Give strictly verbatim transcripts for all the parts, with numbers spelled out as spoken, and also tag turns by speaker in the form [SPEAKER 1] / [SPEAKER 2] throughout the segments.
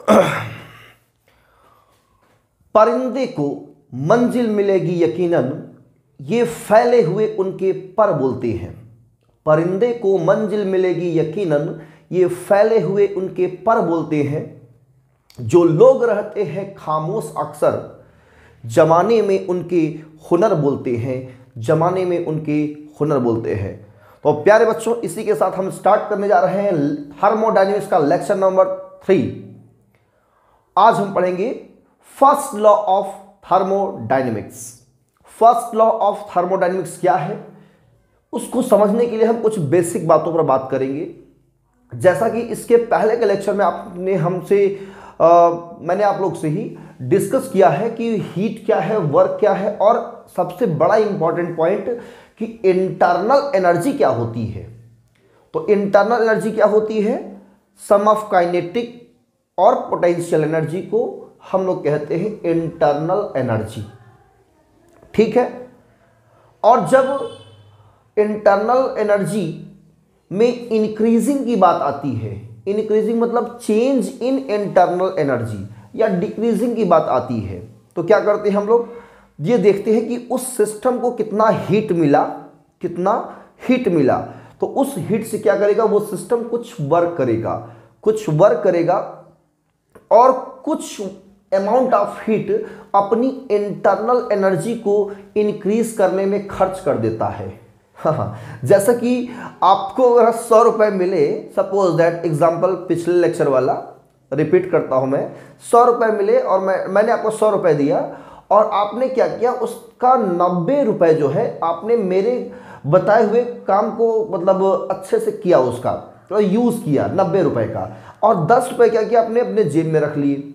[SPEAKER 1] परिंदे को मंजिल मिलेगी यकीनन, ये फैले हुए उनके पर बोलते हैं। परिंदे को मंजिल मिलेगी यकीनन, ये फैले हुए उनके पर बोलते हैं। जो लोग रहते हैं खामोश अक्सर, जमाने में उनके हुनर बोलते हैं, जमाने में उनके हुनर बोलते हैं। तो प्यारे बच्चों, इसी के साथ हम स्टार्ट करने जा रहे हैं थर्मोडायनेमिक्स का लेक्चर नंबर थ्री। आज हम पढ़ेंगे first law of thermodynamics. First law of thermodynamics क्या है, उसको समझने के लिए हम कुछ बेसिक बातों पर बात करेंगे। जैसा कि इसके पहले के लेक्चर में आपने हमसे आ, मैंने आप लोग से ही डिस्कस किया है कि हीट क्या है, वर्क क्या है, और सबसे बड़ा इंपॉर्टेंट पॉइंट कि इंटरनल एनर्जी क्या होती है। तो इंटरनल एनर्जी क्या होती है, सम ऑफ काइनेटिक और पोटेंशियल एनर्जी को हम लोग कहते हैं इंटरनल एनर्जी। ठीक है। और जब इंटरनल एनर्जी में इंक्रीजिंग की बात आती है, इंक्रीजिंग मतलब चेंज इन इंटरनल एनर्जी, या डिक्रीजिंग की बात आती है, तो क्या करते हैं हम लोग, ये देखते हैं कि उस सिस्टम को कितना हीट मिला, कितना हीट मिला। तो उस हीट से क्या करेगा वो सिस्टम, कुछ वर्क करेगा, कुछ वर्क करेगा और कुछ अमाउंट ऑफ हीट अपनी इंटरनल एनर्जी को इंक्रीज करने में खर्च कर देता है। हाँ, जैसा कि आपको अगर सौ रुपए मिले, सपोज दैट एग्जांपल पिछले लेक्चर वाला रिपीट करता हूं मैं, सौ रुपए मिले और मैं मैंने आपको सौ रुपए दिया और आपने क्या किया, उसका नब्बे रुपए जो है आपने मेरे बताए हुए काम को मतलब अच्छे से किया, उसका तो यूज किया नब्बे रुपए का, और दस रुपए क्या किया आपने अपने जेब में रख लिए।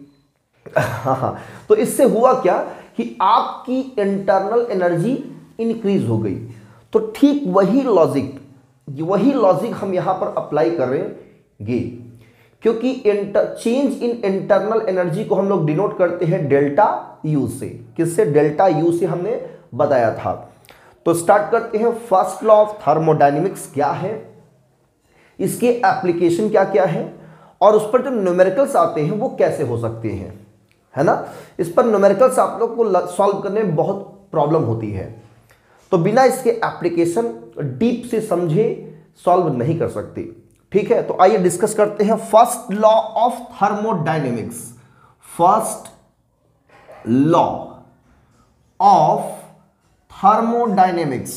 [SPEAKER 1] हाँ, तो इससे हुआ क्या कि आपकी इंटरनल एनर्जी इंक्रीज हो गई। तो ठीक वही लॉजिक वही लॉजिक हम यहां पर अप्लाई करेंगे, क्योंकि चेंज इन इंटरनल एनर्जी को हम लोग डिनोट करते हैं डेल्टा यू से। किससे? डेल्टा यू से हमने बताया था। तो स्टार्ट करते हैं। फर्स्ट लॉ ऑफ थर्मोडायनेमिक्स क्या है, इसके एप्लीकेशन क्या क्या है, और उस पर जो न्यूमेरिकल्स आते हैं वो कैसे हो सकते हैं, है ना। इस पर न्यूमेरिकल्स आप लोग को सॉल्व करने में बहुत प्रॉब्लम होती है, तो बिना इसके एप्लीकेशन डीप से समझे सॉल्व नहीं कर सकते। ठीक है, तो आइए डिस्कस करते हैं first law of thermodynamics. First law of thermodynamics.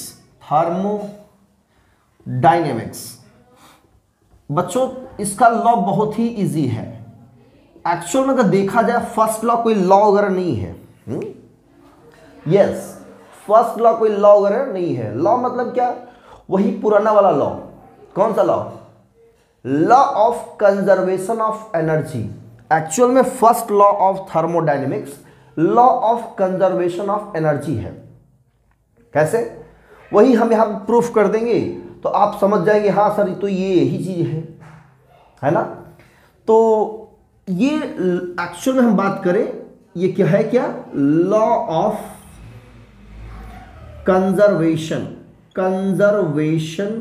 [SPEAKER 1] Thermodynamics बच्चों, इसका लॉ बहुत ही इजी है। एक्चुअल में अगर देखा जाए फर्स्ट लॉ कोई लॉ वगैरह नहीं है। यस, फर्स्ट लॉ कोई लॉ वगैरह नहीं है। लॉ मतलब क्या, वही पुराना वाला लॉ। कौन सा law? Law of conservation of energy. Actual में first law of thermodynamics law of conservation of energy है। कैसे? वही हम यहां प्रूफ कर देंगे तो आप समझ जाएंगे, हाँ सर तो ये यही चीज है, है ना। तो ये एक्चुअल में हम बात करें, ये क्या है, क्या law of conservation conservation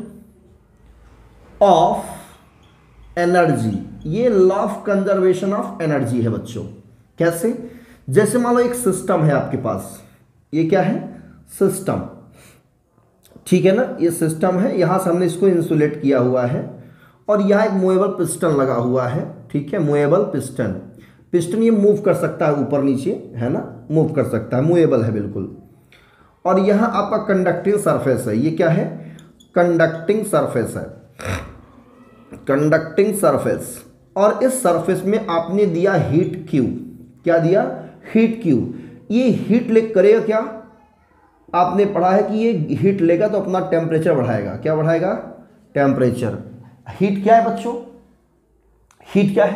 [SPEAKER 1] of energy. ये law of conservation of energy है बच्चों। कैसे? जैसे मान लो एक सिस्टम है आपके पास, ये क्या है, सिस्टम, ठीक है ना। ये सिस्टम है, यहां से हमने इसको इंसुलेट किया हुआ है और यहां एक मूवेबल पिस्टन लगा हुआ है। ठीक है, मूवेबल पिस्टन। पिस्टन ये मूव कर सकता है ऊपर नीचे, है ना, मूव कर सकता है, मूवेबल है बिल्कुल। और यहां आपका कंडक्टिंग सरफेस है। ये क्या है? कंडक्टिंग सरफेस है, कंडक्टिंग सरफेस। और इस सरफेस में आपने दिया हीट क्यू। क्या दिया? Heat Q. ये हीट ले करेगा क्या? आपने पढ़ा है कि ये हीट लेगा तो अपना टेम्परेचर बढ़ाएगा। क्या बढ़ाएगा? टेम्परेचर। हीट क्या है बच्चों? हीट क्या है?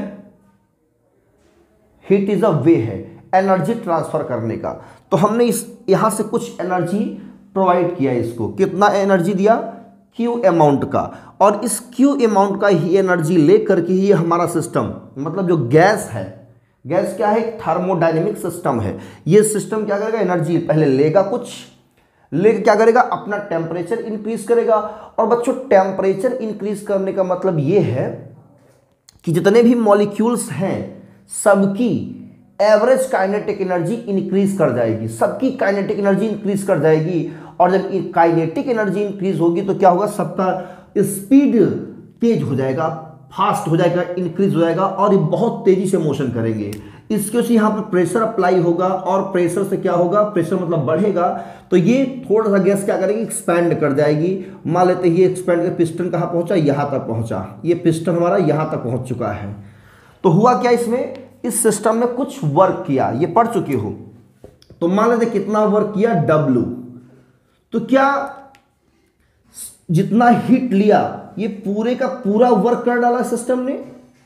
[SPEAKER 1] हीट इज अ वे है एनर्जी ट्रांसफर करने का। तो हमने इस यहां से कुछ एनर्जी प्रोवाइड किया इसको। कितना एनर्जी दिया? क्यू अमाउंट का। और इस क्यू अमाउंट का ही एनर्जी लेकर के ही हमारा सिस्टम, मतलब जो गैस है, गैस क्या है? थर्मोडायनेमिक सिस्टम है। ये सिस्टम क्या करेगा? एनर्जी पहले लेगा, कुछ लेके क्या करेगा? अपना टेम्परेचर इंक्रीज करेगा। और बच्चों, टेम्परेचर इंक्रीज करने का मतलब ये है कि जितने भी मॉलिक्यूल्स हैं सबकी एवरेज काइनेटिक एनर्जी इंक्रीज कर जाएगी, सबकी काइनेटिक एनर्जी इंक्रीज कर जाएगी। और जब काइनेटिक एनर्जी इंक्रीज होगी तो क्या होगा, सबका स्पीड तेज हो जाएगा, फास्ट हो जाएगा, इंक्रीज हो जाएगा और ये बहुत तेजी से मोशन करेंगे। इसके से यहाँ पर प्रेशर अप्लाई होगा और प्रेशर से क्या होगा, प्रेशर मतलब बढ़ेगा तो ये थोड़ा सा गैस क्या करेगी, एक्सपैंड कर जाएगी। मान लेते हैं ये एक्सपैंड कर, पिस्टन कहाँ पहुंचा, यहाँ तक पहुंचा, ये पिस्टन हमारा यहाँ तक पहुंच चुका है। तो हुआ क्या, इसमें इस सिस्टम में कुछ वर्क किया, ये पढ़ चुके हो। तो मान लेते कितना वर्क किया, डब्ल्यू। तो क्या जितना हीट लिया ये पूरे का पूरा वर्क कर डाला सिस्टम ने?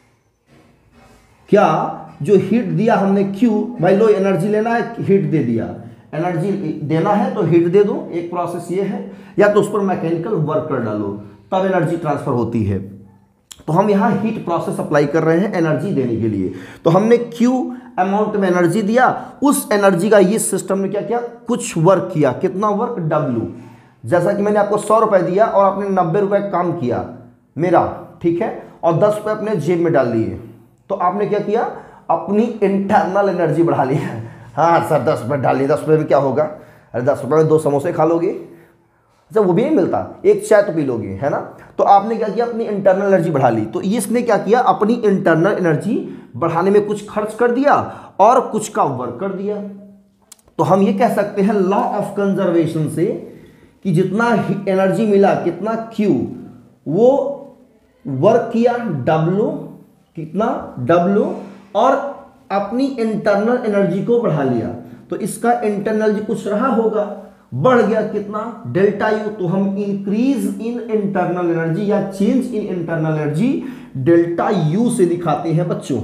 [SPEAKER 1] क्या जो हीट दिया हमने Q, भाई लो एनर्जी लेना है, हीट दे दिया, एनर्जी देना है तो हीट दे दो, एक प्रोसेस ये है। या तो उस पर मैकेनिकल वर्क कर डालो तब एनर्जी ट्रांसफर होती है। तो हम यहाँ हीट प्रोसेस अप्लाई कर रहे हैं एनर्जी देने के लिए। तो हमने Q अमाउंट में एनर्जी दिया, उस एनर्जी का ये सिस्टम ने क्या किया, कुछ वर्क किया। कितना वर्क, W। जैसा कि मैंने आपको सौ रुपए दिया और आपने नब्बे रुपए काम किया मेरा, ठीक है, और दस रुपए अपने जेब में डाल लिए, तो आपने क्या किया, अपनी इंटरनल एनर्जी बढ़ा ली है। हाँ सर दस रुपये डाल लिए, दस रुपये में क्या होगा, अरे दस रुपये में दो समोसे खा लोगे, अच्छा वो भी नहीं मिलता, एक चाय तो पी लोगे, है ना। तो आपने क्या किया, अपनी इंटरनल एनर्जी बढ़ा ली। तो इसने क्या किया, अपनी इंटरनल एनर्जी बढ़ाने में कुछ खर्च कर दिया और कुछ का वर्क कर दिया। तो हम ये कह सकते हैं लॉ ऑफ कंजर्वेशन से कि जितना एनर्जी मिला, कितना Q, वो वर्क किया W, कितना W, और अपनी इंटरनल एनर्जी को बढ़ा लिया। तो इसका इंटरनल एनर्जी कुछ रहा होगा, बढ़ गया कितना, डेल्टा यू। तो हम इंक्रीज इन इंटरनल एनर्जी या change in internal energy delta U से दिखाते हैं बच्चों।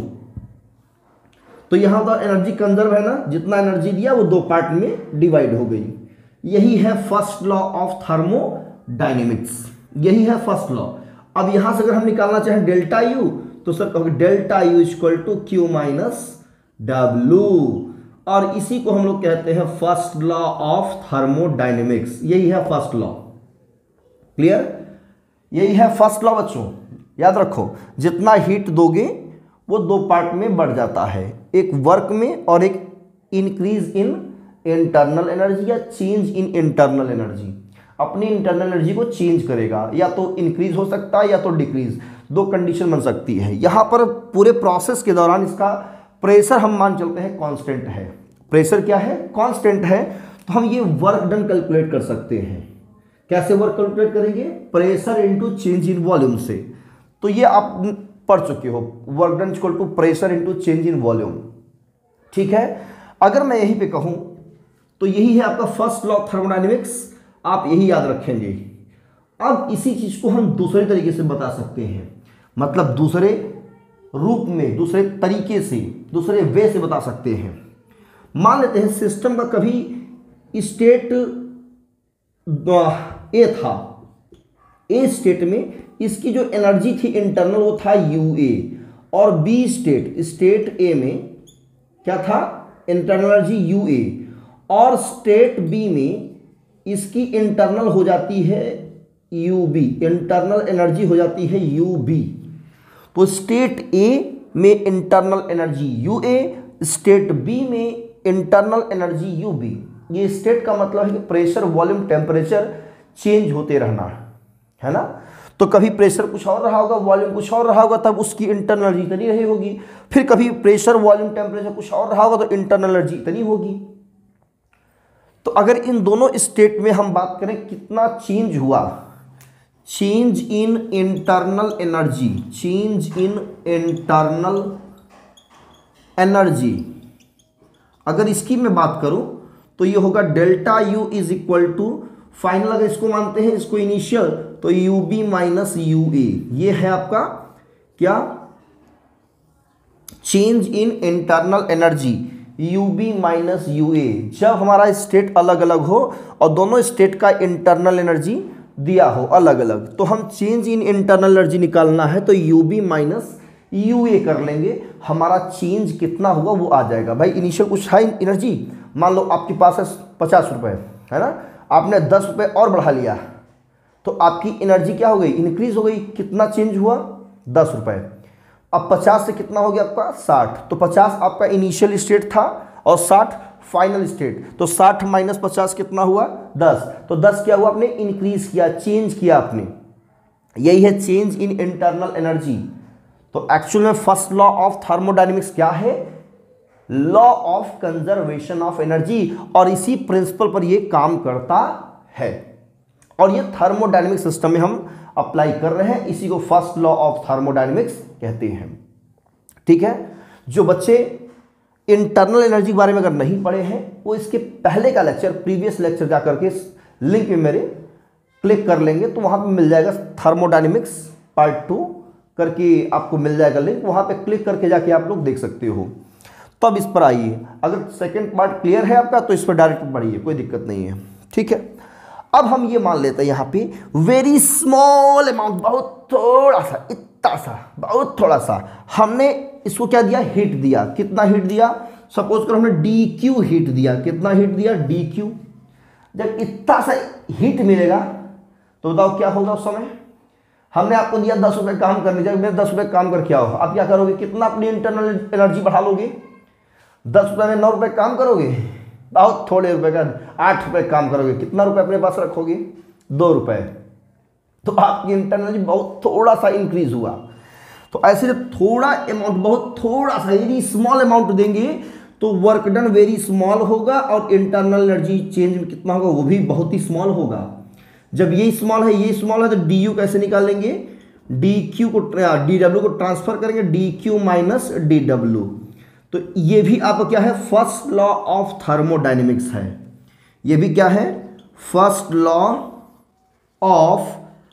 [SPEAKER 1] तो यहां पर एनर्जी कंजर्व है ना, जितना एनर्जी दिया वो दो पार्ट में डिवाइड हो गई। यही है फर्स्ट लॉ ऑफ थर्मोडायनेमिक्स, यही है फर्स्ट लॉ। अब यहां से अगर हम निकालना चाहें डेल्टा यू तो सर कहोगे delta U equal to Q minus W, और इसी को हम लोग कहते हैं फर्स्ट लॉ ऑफ थर्मोडायनेमिक्स। यही है फर्स्ट लॉ, क्लियर, यही है फर्स्ट लॉ बच्चों, याद रखो। जितना हीट दोगे वो दो पार्ट में बढ़ जाता है, एक वर्क में और एक इंक्रीज इन इंटरनल एनर्जी या चेंज इन इंटरनल एनर्जी। अपनी इंटरनल एनर्जी को चेंज करेगा, या तो इंक्रीज हो सकता है या तो डिक्रीज, दो कंडीशन बन सकती है। यहां पर पूरे प्रोसेस के दौरान इसका प्रेशर हम मान चलते हैं कांस्टेंट है, प्रेशर क्या है, कांस्टेंट है। तो हम ये वर्क डन कैलकुलेट कर सकते हैं। कैसे वर्क कैलकुलेट करेंगे, pressure into change in volume से। तो ये आप पढ़ चुके हो, work done equal to pressure into change in volume, ठीक है। अगर मैं यहीं पे कहूं तो यही है आपका फर्स्ट लॉ ऑफ थर्मोडायनेमिक्स, आप यही याद रखेंगे। अब इसी चीज को हम दूसरे तरीके से बता सकते हैं, मतलब दूसरे रूप में, दूसरे तरीके से, दूसरे वे से बता सकते हैं। मान लेते हैं सिस्टम का कभी स्टेट ए था, ए स्टेट में इसकी जो एनर्जी थी इंटरनल वो था यू ए, और बी स्टेट, स्टेट ए में क्या था, इंटरनल एनर्जी यू ए, और स्टेट बी में इसकी इंटरनल हो जाती है यू बी, इंटरनल एनर्जी हो जाती है यू बी। तो स्टेट ए में internal energy U A, state B में इंटरनल एनर्जी यू बी। ये स्टेट का मतलब है कि प्रेशर, वॉल्यूम, टेम्परेचर चेंज होते रहना, है ना। तो कभी प्रेशर कुछ और रहा होगा, वॉल्यूम कुछ और रहा होगा, तब उसकी इंटरनल एनर्जी इतनी रही होगी। फिर कभी प्रेशर, वॉल्यूम, टेम्परेचर कुछ और रहा होगा तो इंटरनल एनर्जी इतनी होगी। तो अगर इन दोनों स्टेट में हम बात करें कितना चेंज हुआ, change in internal energy, change in internal energy, अगर इसकी मैं बात करूं तो ये होगा delta U is equal to final, अगर इसको मानते हैं, इसको इनिशियल, तो U B minus U A. ये है आपका क्या, change in internal energy U B minus U A. जब हमारा स्टेट अलग अलग हो और दोनों स्टेट का इंटरनल एनर्जी दिया हो अलग अलग, तो हम चेंज इन इंटरनल एनर्जी निकालना है तो U B minus U A कर लेंगे, हमारा चेंज कितना हुआ वो आ जाएगा। भाई इनिशियल कुछ है एनर्जी, मान लो आपके पास है पचास रुपए, है ना, आपने दस रुपए और बढ़ा लिया तो आपकी एनर्जी क्या हो गई, इंक्रीज हो गई। कितना चेंज हुआ, दस रुपए। अब पचास से कितना हो गया आपका साठ, तो पचास आपका इनिशियल स्टेट था और साठ फाइनल स्टेट, तो साठ माइनस पचास कितना हुआ दस, तो दस क्या हुआ आपने इंक्रीज किया, चेंज किया आपने, यही है चेंज इन इंटरनल एनर्जी। तो एक्चुअल में फर्स्ट लॉ ऑफ थर्मोडायनेमिक्स क्या है, law of conservation of energy, और इसी प्रिंसिपल पर ये काम करता है और ये थर्मोडायनेमिक सिस्टम में हम अप्लाई कर रहे हैं, इसी को फर्स्ट लॉ ऑफ थर्मोडायनेमिक्स कहते हैं। ठीक है, जो बच्चे इंटरनल एनर्जी के बारे में अगर नहीं पढ़े हैं वो इसके पहले का लेक्चर, प्रीवियस लेक्चर जा करके लिंक में मेरे क्लिक कर लेंगे तो वहां पे मिल जाएगा थर्मोडायनेमिक्स पार्ट टू करके, आपको मिल जाएगा लिंक, वहां पे क्लिक करके जाके आप लोग देख सकते हो। तब तो इस पर आइए, अगर सेकंड पार्ट क्लियर है आपका तो इस पर डायरेक्ट पढ़िए, कोई दिक्कत नहीं है। ठीक है, अब हम ये मान लेते हैं यहाँ पे वेरी स्मॉल अमाउंट, बहुत थोड़ा सा, इतना सा, बहुत थोड़ा सा, हमने इसको क्या दिया, हीट दिया। कितना हीट दिया, सपोज करो हमने डी क्यू हीट दिया, कितना हीट दिया डी क्यू। जब इतना सा हीट मिलेगा तो बताओ क्या होगा उस समय, हमने आपको दिया दस रुपये काम करने, जब मैं दस रुपये काम करके आओ, आप क्या करोगे, कितना अपनी इंटरनल एनर्जी बढ़ा लोगे, दस रुपये में नौ रुपये काम करोगे, बहुत थोड़े रुपए का आठ रुपए काम करोगे, कितना रुपए अपने पास रखोगे, दो रुपए, तो आपकी इंटरनल बहुत थोड़ा सा इंक्रीज हुआ। तो ऐसे जब थोड़ा अमाउंट, बहुत थोड़ा सा, वेरी स्मॉल अमाउंट देंगे तो वर्क डन वेरी स्मॉल होगा और इंटरनल एनर्जी चेंज में कितना होगा, वो भी बहुत ही स्मॉल होगा। जब ये स्मॉल है, ये स्मॉल है, तो डी यू कैसे निकालेंगे, डी क्यू को, डी डब्ल्यू को ट्रांसफर करेंगे, D Q minus D W. तो ये भी आपका क्या है, फर्स्ट लॉ ऑफ थर्मोडायनेमिक्स है। ये भी क्या है, फर्स्ट लॉ ऑफ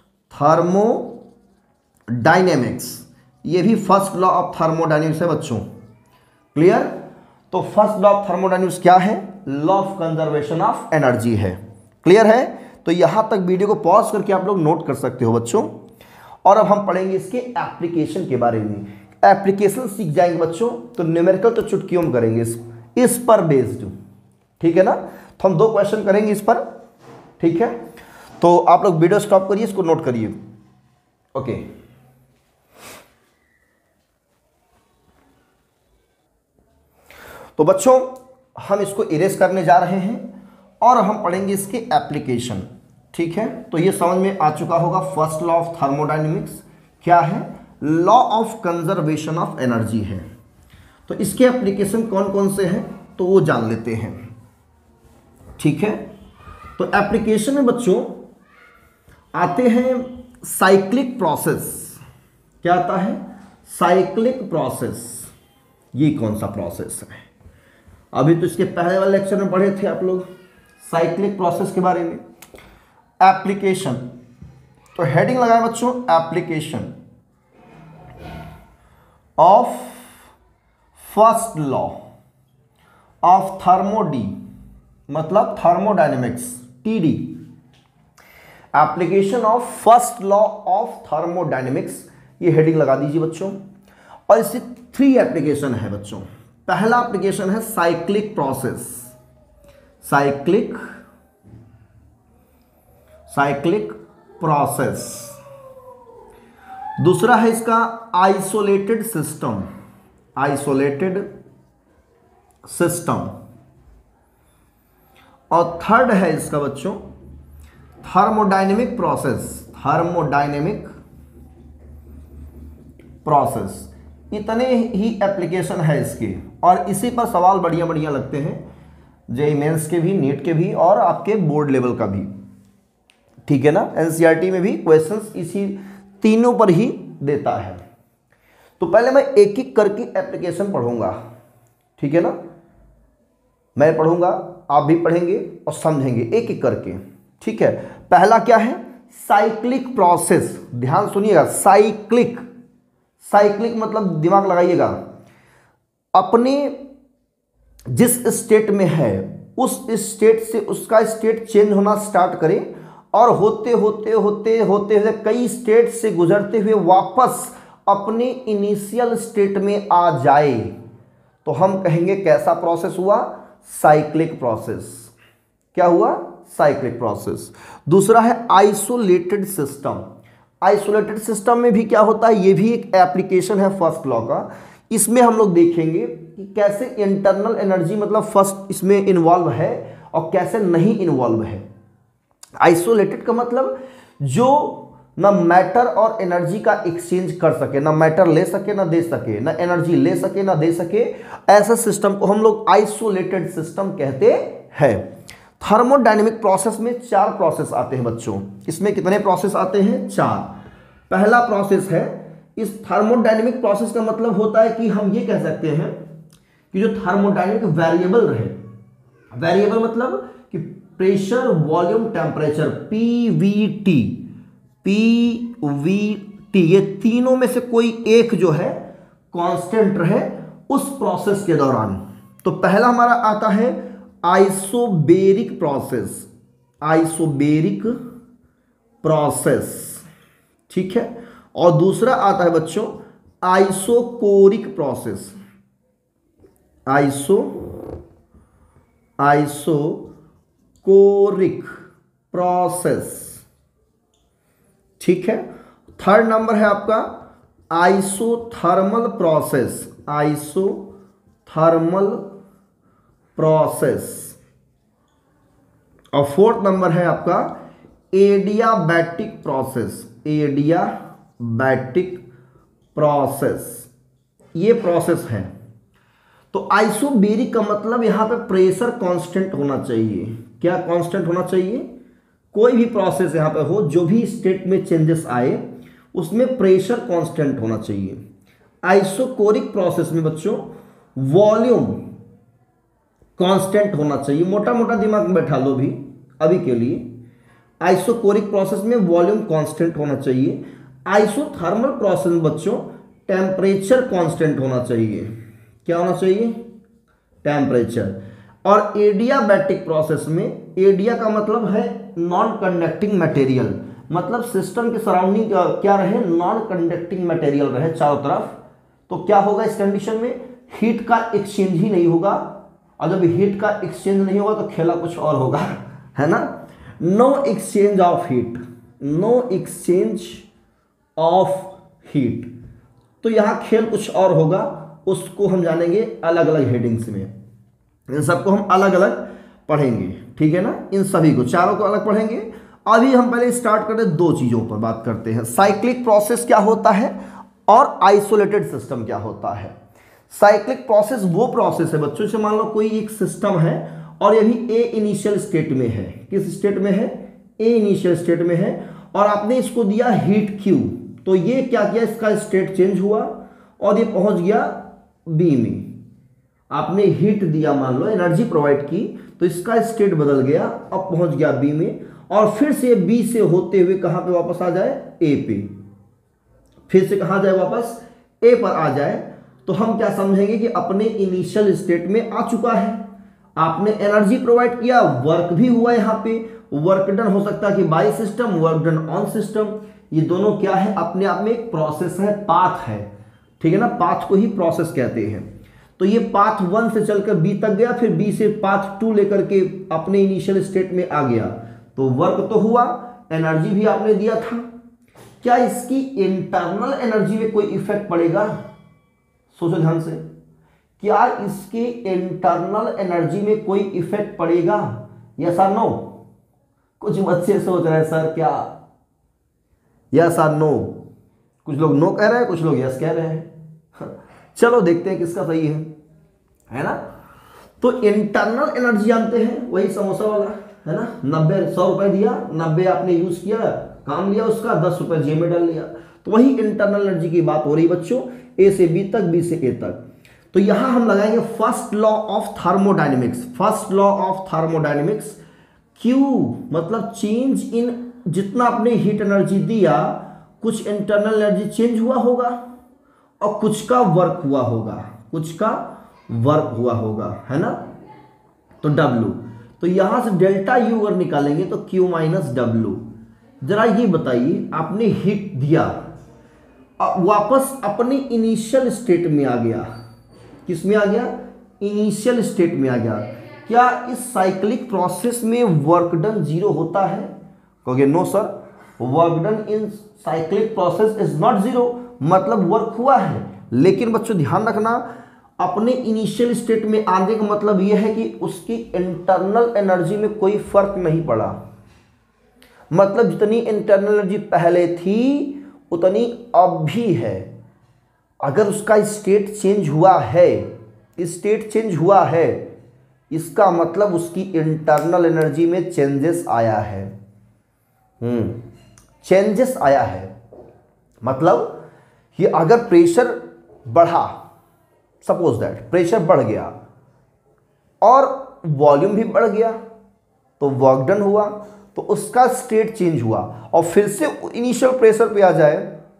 [SPEAKER 1] थर्मोडायनेमिक्स, ये भी फर्स्ट लॉ ऑफ थर्मोडायनेमिक्स है बच्चों। क्लियर, तो फर्स्ट लॉ ऑफ थर्मोडायनेमिक्स क्या है, law of conservation of energy है। क्लियर है, तो यहां तक वीडियो को पॉज करके आप लोग नोट कर सकते हो बच्चों। और अब हम पढ़ेंगे इसके एप्लीकेशन के बारे में, एप्लीकेशन सीख जाएंगे बच्चों, तो न्यूमेरिकल तो चुटकियों में करेंगे इस, इस पर बेस्ड। ठीक है ना, तो हम दो क्वेश्चन करेंगे इस पर। ठीक है, तो आप लोग वीडियो स्टॉप करिए, इसको नोट करिए। ओके, तो बच्चों हम इसको इरेज करने जा रहे हैं और हम पढ़ेंगे इसके एप्लीकेशन। ठीक है, तो ये समझ में आ चुका होगा, फर्स्ट लॉ ऑफ थर्मोडायनेमिक्स क्या है, law of conservation of energy है। तो इसके एप्लीकेशन कौन कौन से हैं तो वो जान लेते हैं। ठीक है, तो एप्लीकेशन में बच्चों आते हैं साइक्लिक प्रोसेस। क्या आता है, साइक्लिक प्रोसेस। ये कौन सा प्रोसेस है, अभी तो इसके पहले वाले लेक्चर में पढ़े थे आप लोग साइक्लिक प्रोसेस के बारे में। एप्लीकेशन, तो हेडिंग लगाए बच्चों, application of first law of थर्मोडी, मतलब thermodynamics, TD. Application of first law of thermodynamics, ये हेडिंग लगा दीजिए बच्चों। और इससे थ्री एप्लीकेशन है बच्चों। पहला एप्लीकेशन है cyclic process, cyclic cyclic process. दूसरा है इसका आइसोलेटेड सिस्टम, आइसोलेटेड सिस्टम। और थर्ड है इसका बच्चों थर्मोडायनेमिक प्रोसेस, थर्मोडायनेमिक प्रोसेस। इतने ही एप्लीकेशन है इसके, और इसी पर सवाल बढ़िया बढ़िया लगते हैं, जेईई मेंस के भी, नीट के भी, और आपके बोर्ड लेवल का भी। ठीक है ना, एनसीईआरटी में भी क्वेश्चंस इसी तीनों पर ही देता है। तो पहले मैं एक एक करके एप्लीकेशन पढ़ूंगा। ठीक है ना, मैं पढ़ूंगा, आप भी पढ़ेंगे और समझेंगे एक एक करके। ठीक है, पहला क्या है, साइक्लिक प्रोसेस। ध्यान सुनिएगा, साइक्लिक, साइक्लिक मतलब दिमाग लगाइएगा, अपने जिस स्टेट में है उस स्टेट से उसका स्टेट चेंज होना स्टार्ट करे, और होते होते होते होते हुए कई स्टेट से गुजरते हुए वापस अपने इनिशियल स्टेट में आ जाए, तो हम कहेंगे कैसा प्रोसेस हुआ, साइक्लिक प्रोसेस। क्या हुआ, साइक्लिक प्रोसेस। दूसरा है आइसोलेटेड सिस्टम। आइसोलेटेड सिस्टम में भी क्या होता है, ये भी एक एप्लीकेशन है फर्स्ट लॉ का। इसमें हम लोग देखेंगे कि कैसे इंटरनल एनर्जी मतलब फर्स्ट इसमें इन्वॉल्व है और कैसे नहीं इन्वॉल्व है। आइसोलेटेड का मतलब जो ना मैटर और एनर्जी का एक्सचेंज कर सके, ना मैटर ले सके ना दे सके, ना एनर्जी ले सके ना दे सके, ऐसे सिस्टम को हम लोग आइसोलेटेड सिस्टम कहते हैं। थर्मोडायनेमिक प्रोसेस में चार प्रोसेस आते हैं बच्चों। इसमें कितने प्रोसेस आते हैं? चार। पहला प्रोसेस है, इस थर्मोडायनेमिक प्रोसेस का मतलब होता है कि हम ये कह सकते हैं कि जो थर्मोडायनेमिक वेरिएबल रहे, वेरिएबल मतलब कि pressure, volume, temperature, P V T, P V T, ये तीनों में से कोई एक जो है कांस्टेंट रहे उस प्रोसेस के दौरान। तो पहला हमारा आता है आइसोबेरिक प्रोसेस, आइसोबेरिक प्रोसेस, ठीक है। और दूसरा आता है बच्चों isochoric process, iso isochoric process, ठीक है। थर्ड नंबर है आपका आइसोथर्मल प्रोसेस, आइसोथर्मल प्रोसेस। और फोर्थ नंबर है आपका एडियाबैटिक प्रोसेस, एडियाबैटिक प्रोसेस। ये प्रोसेस है। तो आइसोबेरिक का मतलब यहां पे प्रेशर कांस्टेंट होना चाहिए। क्या कांस्टेंट होना चाहिए? कोई भी प्रोसेस यहां पे हो, जो भी स्टेट में चेंजेस आए उसमें प्रेशर कांस्टेंट होना चाहिए। आइसोकोरिक प्रोसेस में बच्चों वॉल्यूम कांस्टेंट होना चाहिए। मोटा मोटा दिमाग में बैठा लो भी अभी के लिए। आइसोकोरिक प्रोसेस में वॉल्यूम कांस्टेंट होना चाहिए। आइसोथर्मल प्रोसेस में बच्चों टेम्परेचर कांस्टेंट होना चाहिए। क्या होना चाहिए? टेम्परेचर। और एडियाबैटिक प्रोसेस में, एडिया का मतलब है नॉन कंडक्टिंग मटेरियल, मतलब सिस्टम के सराउंडिंग क्या रहे? नॉन कंडक्टिंग मटेरियल रहे चारों तरफ। तो क्या होगा इस कंडीशन में? हीट का एक्सचेंज ही नहीं होगा। और जब हीट का एक्सचेंज नहीं होगा तो खेला कुछ और होगा, है ना। No exchange of heat, no exchange of heat. तो यहां खेल कुछ और होगा, उसको हम जानेंगे अलग अलग हेडिंग्स में। इन सबको हम अलग अलग पढ़ेंगे, ठीक है ना। इन सभी को, चारों को अलग पढ़ेंगे। अभी हम पहले स्टार्ट करते हैं, दो चीजों पर बात करते हैं। साइक्लिक प्रोसेस क्या होता है और आइसोलेटेड सिस्टम क्या होता है। साइक्लिक प्रोसेस वो प्रोसेस है बच्चों, से मान लो कोई एक सिस्टम है और ये भी ए इनिशियल स्टेट में है। किस स्टेट में है? ए इनिशियल स्टेट में है। और आपने इसको दिया हीट क्यू, तो ये क्या किया? इसका स्टेट चेंज हुआ और ये पहुंच गया बी में। आपने हीट दिया, मान लो एनर्जी प्रोवाइड की, तो इसका स्टेट बदल गया, अब पहुंच गया बी में। और फिर से बी से होते हुए कहां पे वापस आ जाए? ए पे। फिर से कहां जाए? वापस ए पर आ जाए। तो हम क्या समझेंगे कि अपने इनिशियल स्टेट में आ चुका है। आपने एनर्जी प्रोवाइड किया, वर्क भी हुआ। यहां पे वर्क डन हो सकता है कि by system, work done on system. ये दोनों क्या है? अपने आप में एक प्रोसेस है, पाथ है, ठीक है ना। पाथ को ही प्रोसेस कहते हैं। तो ये पाथ वन से चलकर बी तक गया, फिर बी से पाथ टू लेकर के अपने इनिशियल स्टेट में आ गया। तो वर्क तो हुआ, एनर्जी भी आपने दिया था। क्या इसकी इंटरनल एनर्जी में कोई इफेक्ट पड़ेगा? सोचो ध्यान से, क्या इसके इंटरनल एनर्जी में कोई इफेक्ट पड़ेगा? यस और नो? कुछ बच्चे सोच रहे हैं सर क्या यस और नो। कुछ लोग नो कह रहे हैं, कुछ लोग यस कह रहे हैं। चलो देखते हैं किसका सही है, है ना। तो इंटरनल एनर्जी जानते हैं, वही समोसा वाला, है ना। नब्बे सौ रुपए दिया, नब्बे आपने यूज किया, काम लिया उसका, दस रुपए जेब में डाल लिया। तो वही इंटरनल एनर्जी की बात हो रही बच्चों, ए से बी तक, बी से ए तक। तो यहां हम लगाएंगे first law of thermodynamics. First law of thermodynamics, Q मतलब चेंज इन, जितना आपने हीट एनर्जी दिया, कुछ इंटरनल एनर्जी चेंज हुआ होगा और कुछ का वर्क हुआ होगा, कुछ का वर्क हुआ होगा, है ना। तो W, तो यहां से डेल्टा यू अगर निकालेंगे तो Q माइनस डब्ल्यू। जरा ये बताइए, आपने हीट दिया, वापस अपने इनिशियल स्टेट में आ गया। किस में आ गया? इनिशियल स्टेट में आ गया। क्या इस साइक्लिक प्रोसेस में वर्क डन जीरो होता है? कहोगे no sir, work done in cyclic process is not zero, मतलब वर्क हुआ है, लेकिन बच्चों ध्यान रखना अपने इनिशियल स्टेट में आने का मतलब यह है कि उसकी इंटरनल एनर्जी में कोई फर्क नहीं पड़ा। मतलब जितनी इंटरनल एनर्जी पहले थी उतनी अब भी है। अगर उसका स्टेट चेंज हुआ है, स्टेट चेंज हुआ है, इसका मतलब उसकी इंटरनल एनर्जी में चेंजेस आया है। हम्म चेंजेस आया है मतलब ये अगर प्रेशर बढ़ा, सपोज दैट प्रेशर बढ़ गया और वॉल्यूम भी बढ़ गया तो वर्क डन हुआ, तो उसका स्टेट चेंज हुआ और फिर से इनिशियल प्रेशर पे आ जाए,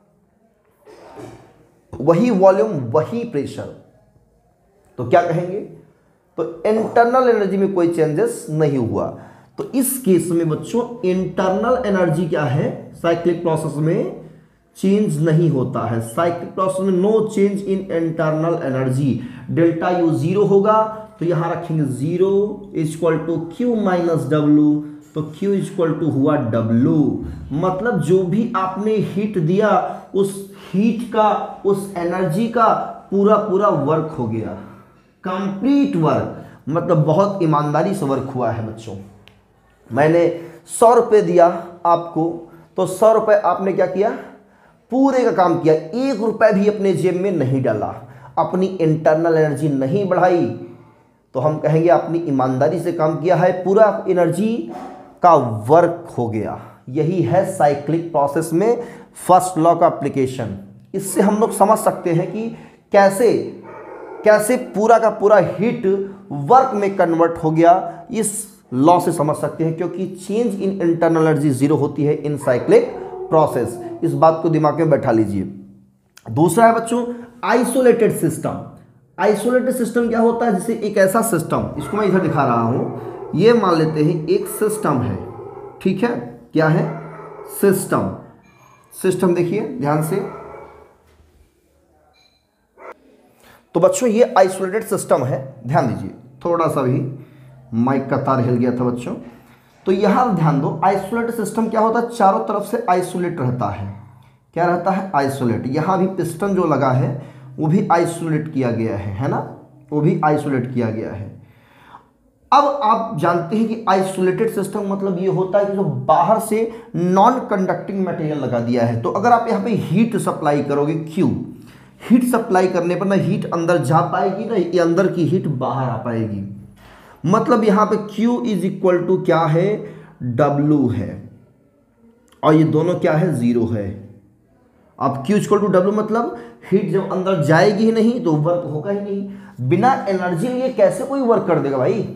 [SPEAKER 1] वही वॉल्यूम वही प्रेशर, तो क्या कहेंगे? तो इंटरनल एनर्जी में कोई चेंजेस नहीं हुआ। तो इस केस में बच्चों इंटरनल एनर्जी क्या है? साइक्लिक प्रोसेस में चेंज नहीं होता है। साइक्लिक प्रोसेस में no change in internal energy. Delta U zero होगा तो यहां रखेंगे zero is equal to Q minus W, तो Q इज इक्वल टू हुआ W। मतलब जो भी आपने हीट दिया उस हीट का, उस एनर्जी का पूरा पूरा वर्क हो गया, कंप्लीट वर्क। मतलब बहुत ईमानदारी से वर्क हुआ है बच्चों। मैंने सौ रुपये दिया आपको, तो सौ रुपये आपने क्या किया? पूरे का काम किया, एक रुपये भी अपने जेब में नहीं डाला, अपनी इंटरनल एनर्जी नहीं बढ़ाई, तो हम कहेंगे अपनी ईमानदारी से काम किया है, पूरा एनर्जी का वर्क हो गया। यही है साइक्लिक प्रोसेस में फर्स्ट लॉ का एप्लीकेशन। इससे हम लोग समझ सकते हैं कि कैसे कैसे पूरा का पूरा हीट वर्क में कन्वर्ट हो गया, इस लॉ से समझ सकते हैं, क्योंकि change in internal energy zero होती है इन साइक्लिक प्रोसेस। इस बात को दिमाग में बैठा लीजिए। दूसरा है बच्चों आइसोलेटेड सिस्टम। आइसोलेटेड सिस्टम क्या होता है? जैसे एक ऐसा सिस्टम, इसको मैं इधर दिखा रहा हूं, ये मान लेते हैं एक सिस्टम है, ठीक है? क्या है? सिस्टम। सिस्टम देखिए ध्यान से, तो बच्चों ये आइसोलेटेड सिस्टम है, ध्यान दीजिए। थोड़ा सा भी माइक का तार हिल गया था बच्चों, तो यहां ध्यान दो। आइसोलेटेड सिस्टम क्या होता है? चारों तरफ से आइसोलेट रहता है। क्या रहता है? आइसोलेट। यहां भी पिस्टन जो लगा है वो भी आइसोलेट किया गया है, है ना? वो भी आइसोलेट किया गया है। अब आप जानते हैं कि आइसोलेटेड सिस्टम मतलब ये होता है कि जो बाहर से नॉन कंडक्टिंग मटेरियल लगा दिया है। तो अगर आप यहाँ पे हीट सप्लाई करोगे, क्यू हीट सप्लाई करने पर ना हीट अंदर जा पाएगी, ना ये अंदर की हीट बाहर आ पाएगी। मतलब यहाँ पे Q इज इक्वल टू क्या है? W है, और ये दोनों क्या है? जीरो है। अब Q इक्वल टू W मतलब हीट जब अंदर जाएगी ही नहीं तो वर्क होगा ही नहीं। बिना एनर्जी लिए कैसे कोई वर्क कर देगा भाई?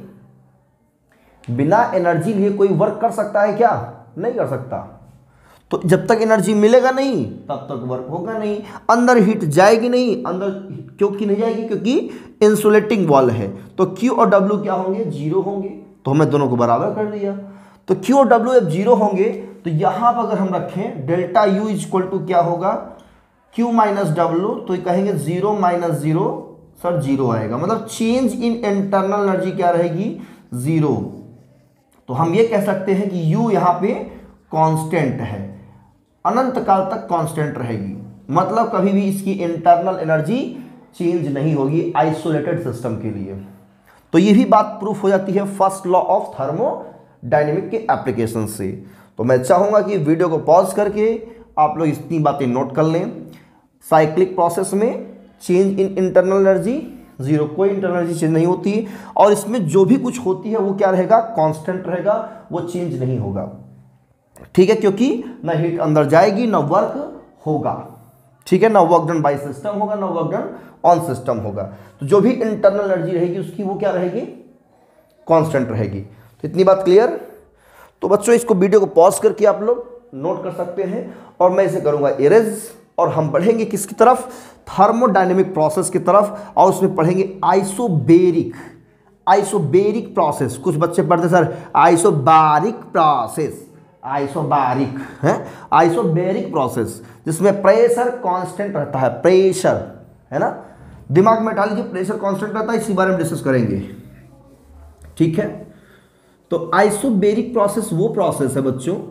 [SPEAKER 1] बिना एनर्जी लिए कोई वर्क कर सकता है क्या? नहीं कर सकता। तो जब तक एनर्जी मिलेगा नहीं तब तक वर्क होगा नहीं। अंदर हीट जाएगी नहीं, अंदर क्योंकि नहीं जाएगी, क्योंकि इंसुलेटिंग वॉल है। तो Q और W क्या होंगे? जीरो होंगे। तो हमने दोनों को बराबर कर दिया। तो Q और W जब जीरो होंगे तो यहां पर अगर हम रखें delta U is equal to क्या होगा? Q माइनस डब्ल्यू, तो कहेंगे zero minus zero, sir zero आएगा। मतलब चेंज इन इंटरनल एनर्जी क्या रहेगी? जीरो। तो हम ये कह सकते हैं कि U यहां पे कांस्टेंट है, अनंत काल तक कांस्टेंट रहेगी। मतलब कभी भी इसकी इंटरनल एनर्जी चेंज नहीं होगी आइसोलेटेड सिस्टम के लिए। तो ये भी बात प्रूफ हो जाती है फर्स्ट लॉ ऑफ थर्मोडायनेमिक के एप्लीकेशन से। तो मैं चाहूंगा कि वीडियो को पॉज करके आप लोग इतनी बातें नोट कर लें। साइक्लिक प्रोसेस में change in internal energy zero, कोई इंटरनल एनर्जी चेंज नहीं होती, और इसमें जो भी कुछ होती है वो क्या रहेगा? कांस्टेंट रहेगा, वो चेंज नहीं होगा, ठीक है? क्योंकि ना हीट अंदर जाएगी ना वर्क होगा, ठीक है? ना वर्क डन बाय सिस्टम होगा, ना वर्क डन ऑन सिस्टम होगा। तो जो भी इंटरनल एनर्जी रहेगी उसकी वो क्या रहेगी? कांस्टेंट रहेगी। तो इतनी बात क्लियर? तो बच्चों इसको वीडियो को पॉज करके आप लोग नोट कर सकते हैं, और मैं इसे करूंगा इरेज, और हम बढ़ेंगे किसकी तरफ? थर्मोडायनेमिक प्रोसेस की तरफ, और उसमें पढ़ेंगे आइसोबेरिक आइसोबेरिक प्रोसेस। कुछ बच्चे पढ़ते सर आइसोबारिक प्रोसेस, आइसोबारिक है आइसोबेरिक प्रोसेस, जिसमें प्रेशर कांस्टेंट रहता है। प्रेशर है ना, दिमाग में डाल लीजिए, प्रेशर कांस्टेंट रहता है, इसी बारे में डिस्कस करेंगे, ठीक है? तो आइसोबेरिक प्रोसेस वो प्रोसेस है बच्चों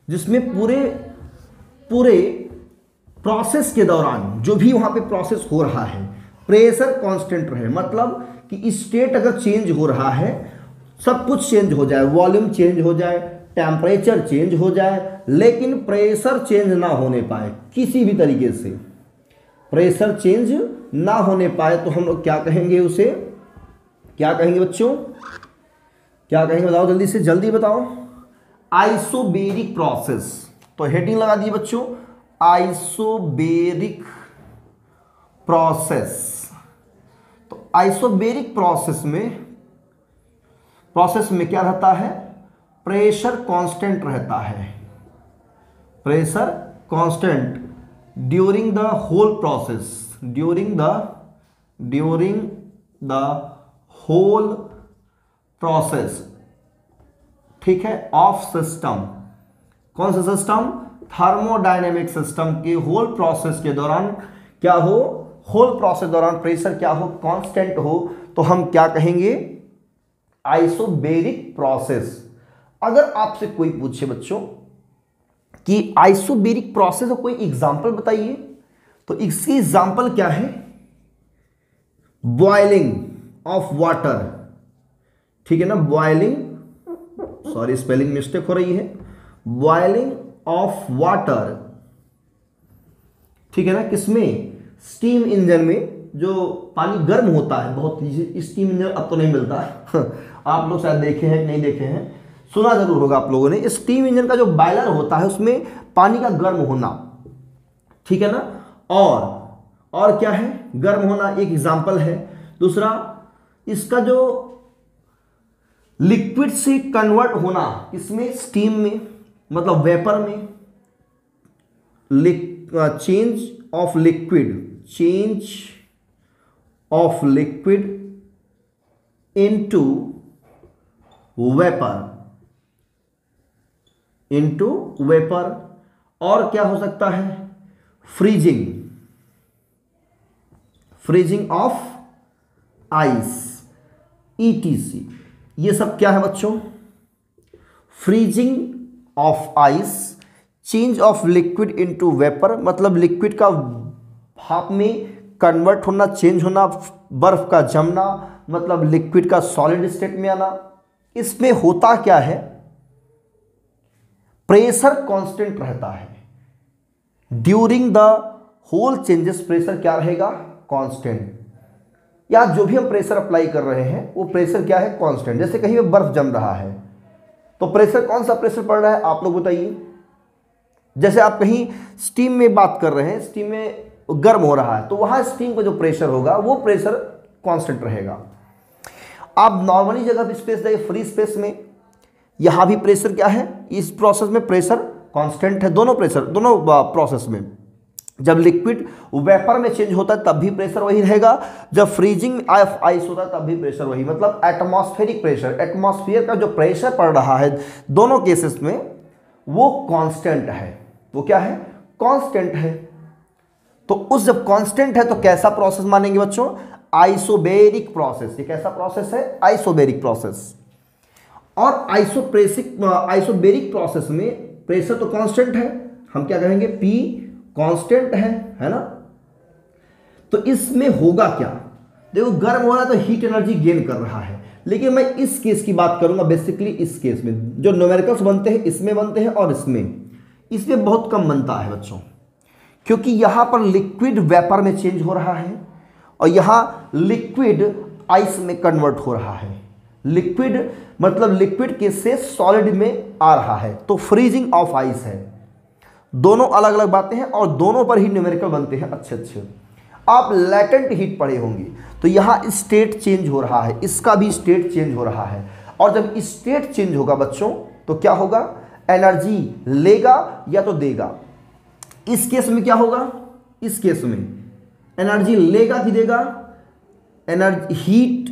[SPEAKER 1] जिसमें पूरे पूरे प्रोसेस के दौरान जो भी वहां पे प्रोसेस हो रहा है प्रेशर कांस्टेंट रहे। मतलब कि स्टेट अगर चेंज हो रहा है, सब कुछ चेंज हो जाए, वॉल्यूम चेंज हो जाए, टेम्परेचर चेंज हो जाए, लेकिन प्रेशर चेंज ना होने पाए, किसी भी तरीके से प्रेशर चेंज ना होने पाए, तो हम लोग क्या कहेंगे, उसे क्या कहेंगे बच्चों, क्या कहेंगे बताओ, जल्दी से जल्दी बताओ। Isobaric process. तो हेडिंग लगा दिए बच्चों, आइसोबेरिक प्रोसेस। तो आइसोबेरिक प्रोसेस में प्रोसेस में क्या रहता है, प्रेशर कांस्टेंट रहता है, pressure constant during the whole process, during the during the whole process, ठीक है, ऑफ सिस्टम। कौन सा सिस्टम, थर्मोडायनेमिक सिस्टम के होल प्रोसेस के दौरान क्या हो, होल प्रोसेस दौरान प्रेशर क्या हो, कांस्टेंट हो, तो हम क्या कहेंगे, आइसोबेरिक प्रोसेस। अगर आपसे कोई पूछे बच्चों कि आइसोबेरिक प्रोसेस का कोई एग्जांपल बताइए, तो इसकी एग्जांपल क्या है, बॉइलिंग ऑफ वाटर, ठीक है ना, बॉइलिंग, सॉरी स्पेलिंग मिस्टेक हो रही है, बॉइलिंग ऑफ वाटर, ठीक है ना, किसमें, स्टीम इंजन में, जो पानी गर्म होता है बहुत, स्टीम इंजन अब तो नहीं मिलता है आप लोग शायद देखे हैं कि नहीं देखे हैं, सुना जरूर होगा आप लोगों ने। स्टीम इंजन का जो बॉयलर होता है उसमें पानी का गर्म होना, ठीक है ना, और और क्या है, गर्म होना एक एग्जांपल है। दूसरा, इसका जो लिक्विड से कन्वर्ट होना, इसमें स्टीम में, मतलब वेपर में, change of liquid, change of liquid into vapour, into vapour. और क्या हो सकता है, freezing, freezing of ice, ETC. ये सब क्या है बच्चों, freezing of ice, change of liquid into vapour, मतलब लिक्विड का भाप में कन्वर्ट होना, चेंज होना, बर्फ का जमना, मतलब लिक्विड का सॉलिड स्टेट में आना। इसमें होता क्या है, प्रेशर कांस्टेंट रहता है, during the whole changes pressure क्या रहेगा, कांस्टेंट। या जो भी हम प्रेशर अप्लाई कर रहे हैं वो प्रेशर क्या है, कांस्टेंट। जैसे कहीं पे बर्फ जम रहा है तो प्रेशर, कौन सा प्रेशर पड़ रहा है आप लोग बताइए। जैसे आप कहीं स्टीम में बात कर रहे हैं, स्टीम में गर्म हो रहा है, तो वहां स्टीम का जो प्रेशर होगा वो प्रेशर कांस्टेंट रहेगा। आप नॉर्मली जगह पे स्पेस देंगे, फ्री स्पेस में, यहां भी प्रेशर क्या है, इस प्रोसेस में प्रेशर कांस्टेंट है, दोनों प्रेशर, दोनों प्रोसेस में। जब लिक्विड वेपर में चेंज होता है तब भी प्रेशर वही रहेगा, जब फ्रीजिंग ऑफ आइस होता है तब भी प्रेशर वही, मतलब एटमॉस्फेरिक प्रेशर, एटमॉस्फेयर का जो प्रेशर पड़ रहा है दोनों केसेस में वो कांस्टेंट है। वो क्या है, कांस्टेंट है। तो उस जब कांस्टेंट है तो कैसा प्रोसेस मानेंगे बच्चों, आइसोबेरिक प्रोसेस। ये कैसा प्रोसेस है, आइसोबेरिक प्रोसेस। और आइसोप्रेसिक आइसोबेरिक प्रोसेस में प्रेशर तो कांस्टेंट है, हम क्या कहेंगे, पी कांस्टेंट है, है ना। तो इसमें होगा क्या, देखो गर्म हो रहा है तो हीट एनर्जी गेन कर रहा है, लेकिन मैं इस केस की बात करूंगा, बेसिकली इस केस में जो न्यूमेरिकल्स बनते हैं इसमें बनते हैं और इसमें इसमें बहुत कम बनता है बच्चों, क्योंकि यहां पर लिक्विड वेपर में चेंज हो रहा है और यहां लिक्विड आइस में कन्वर्ट हो रहा है। लिक्विड मतलब लिक्विड के से सॉलिड में आ रहा है, तो फ्रीजिंग ऑफ आइस है। दोनों अलग अलग बातें हैं और दोनों पर ही न्यूमेरिकल बनते हैं अच्छे अच्छे। आप लैटेंट हीट पढ़े होंगे, तो यहाँ स्टेट चेंज हो रहा है, इसका भी स्टेट चेंज हो रहा है। और जब स्टेट चेंज होगा बच्चों तो क्या होगा, एनर्जी लेगा या तो देगा। इस केस में क्या होगा, इस केस में एनर्जी लेगा कि देगा, एनर्जी हीट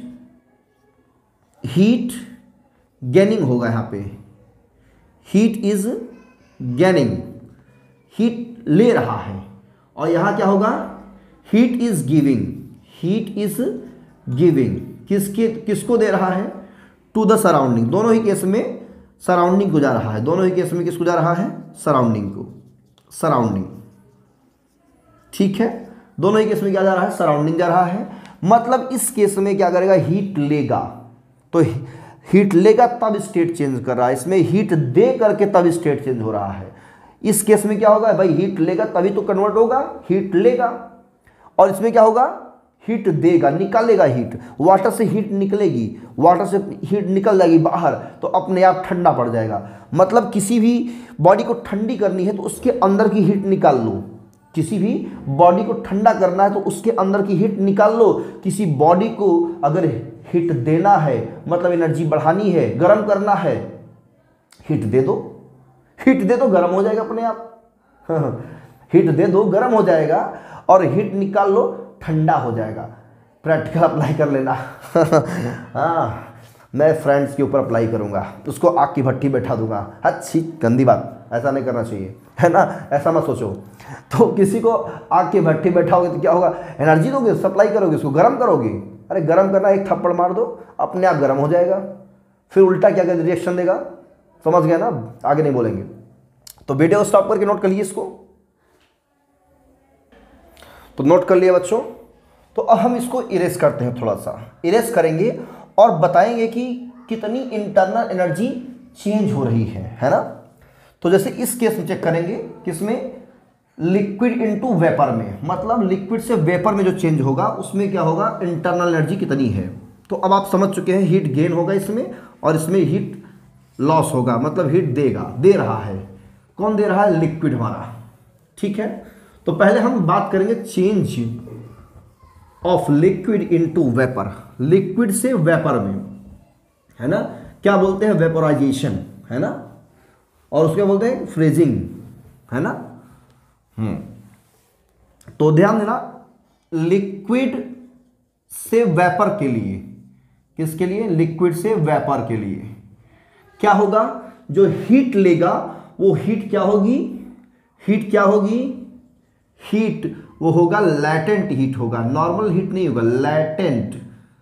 [SPEAKER 1] हीट गेनिंग होगा। यहाँ पे हीट इज गेनिंग, हीट ले रहा है। और यहां क्या होगा, heat is giving, heat is giving किसके किसको दे रहा है, टू द सराउंडिंग। दोनों ही केस में सराउंडिंग को जा रहा है। दोनों ही केस में किसको जा रहा है? सराउंडिंग को, सराउंडिंग। ठीक है, दोनों ही केस में क्या जा रहा है? सराउंडिंग जा रहा है। मतलब इस केस में क्या करेगा? हीट लेगा, तो हीट लेगा तब स्टेट चेंज कर रहा है। इसमें हीट दे करके तब स्टेट चेंज हो रहा है। इस केस में क्या होगा भाई? हीट लेगा तभी तो कन्वर्ट होगा, हीट लेगा। और इसमें क्या होगा? हीट देगा, निकालेगा हीट। वाटर से हीट निकलेगी, वाटर से हीट निकल जाएगी बाहर, तो अपने आप ठंडा पड़ जाएगा। मतलब किसी भी बॉडी को ठंडी करनी है तो उसके अंदर की हीट निकाल लो। किसी भी बॉडी को ठंडा करना है तो उसके अंदर की हीट निकाल लो। किसी बॉडी को अगर हीट देना है, मतलब एनर्जी बढ़ानी है, गर्म करना है, हीट दे दो, हीट दे दो, गर्म हो जाएगा अपने आप। हीट दे दो, गर्म हो जाएगा, और हीट निकाल लो, ठंडा हो जाएगा। प्रैक्टिकल अप्लाई कर लेना। हाँ, मैं फ्रेंड्स के ऊपर अप्लाई करूंगा, उसको आग की भट्टी बैठा दूंगा। अच्छी गंदी बात, ऐसा नहीं करना चाहिए, है ना? ऐसा मत सोचो। तो किसी को आग की भट्टी बैठाओगे तो क्या होगा? एनर्जी दोगे, सप्लाई करोगे, उसको गर्म करोगे। अरे गर्म करना, एक थप्पड़ मार दो, अपने आप गर्म हो जाएगा। फिर उल्टा क्या क्या रिएक्शन देगा, समझ गया ना? आगे नहीं बोलेंगे। तो वीडियो स्टॉप करके नोट कर लिए इसको। तो नोट कर लिया बच्चों। तो अब हम इसको इरेज करते हैं, थोड़ा सा इरेज करेंगे और बताएंगे कि कितनी इंटरनल एनर्जी चेंज हो रही है, है ना? तो जैसे इस केस में चेक करेंगे, किसमें? लिक्विड इनटू वेपर में। मतलब लिक्विड से वेपर में जो चेंज होगा उसमें क्या होगा? इंटरनल एनर्जी कितनी है। तो अब आप समझ चुके हैं, हीट गेन होगा इसमें, और इसमें हीट लॉस होगा, मतलब हीट देगा, दे रहा है। कौन दे रहा है? लिक्विड हमारा। ठीक है, तो पहले हम बात करेंगे change of liquid into vapour. Liquid से वेपर में, है ना? क्या बोलते हैं? वेपोराइजेशन, है ना? और उसके बोलते हैं फ्रीजिंग, है ना? हम्म तो ध्यान देना, लिक्विड से वेपर के लिए, किसके लिए? लिक्विड से वेपर के लिए क्या होगा? जो हीट लेगा वो हीट क्या होगी? हीट क्या होगी? हीट वो होगा लैटेंट हीट होगा, नॉर्मल हीट नहीं होगा, लैटेंट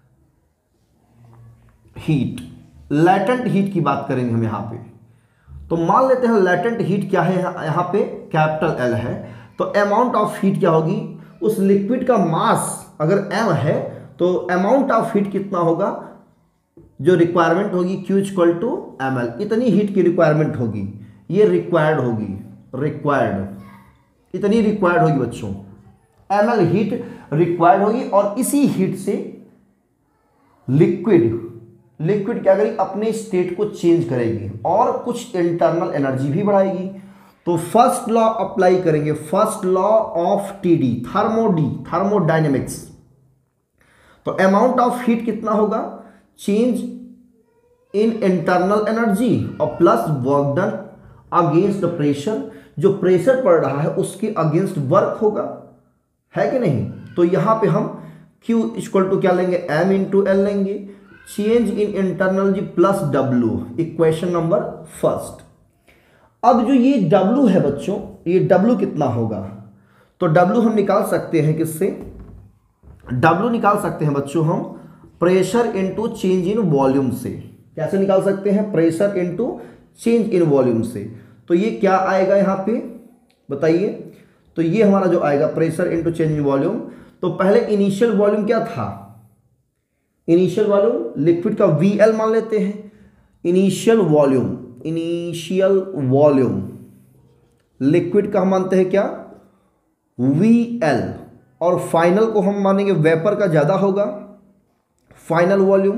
[SPEAKER 1] हीट। लैटेंट हीट की बात करेंगे हम यहां पे। तो मान लेते हैं लैटेंट हीट क्या है यहां पे? कैपिटल एल है। तो अमाउंट ऑफ हीट क्या होगी? उस लिक्विड का मास अगर एम है तो अमाउंट ऑफ हीट कितना होगा? जो रिक्वायरमेंट होगी Q equal to M L. इतनी हीट की रिक्वायरमेंट होगी, ये रिक्वायर्ड होगी, रिक्वायर्ड, इतनी रिक्वायर्ड होगी बच्चों। एम एल हीट रिक्वायर्ड होगी, और इसी हीट से लिक्विड लिक्विड क्या करेगी? अपने स्टेट को चेंज करेगी और कुछ इंटरनल एनर्जी भी बढ़ाएगी। तो फर्स्ट लॉ अप्लाई करेंगे, फर्स्ट लॉ ऑफ टीडी, थर्मोडी, थर्मोडायनेमिक्स। तो अमाउंट ऑफ हीट कितना होगा? चेंज इन इंटरनल एनर्जी और plus work done against the pressure. जो प्रेशर पड़ रहा है उसके अगेंस्ट वर्क होगा, है कि नहीं? तो यहां पे हम Q इक्वल टू क्या लेंगे? M इंटू एल लेंगे। Change in internal energy plus W, equation number first. अब जो ये W है बच्चों, ये W कितना होगा? तो W हम निकाल सकते हैं किससे? W निकाल सकते हैं बच्चों हम pressure into change in volume से। कैसे निकाल सकते हैं? Pressure into change in volume से। तो ये क्या आएगा यहां पे बताइए? तो ये हमारा जो आएगा pressure into change in volume. तो पहले इनिशियल वॉल्यूम क्या था? इनिशियल वॉल्यूम लिक्विड का वी एल मान लेते हैं। Initial volume, initial volume liquid का हम मानते हैं क्या? V L. और फाइनल को हम मानेंगे वेपर का ज्यादा होगा, फाइनल वॉल्यूम।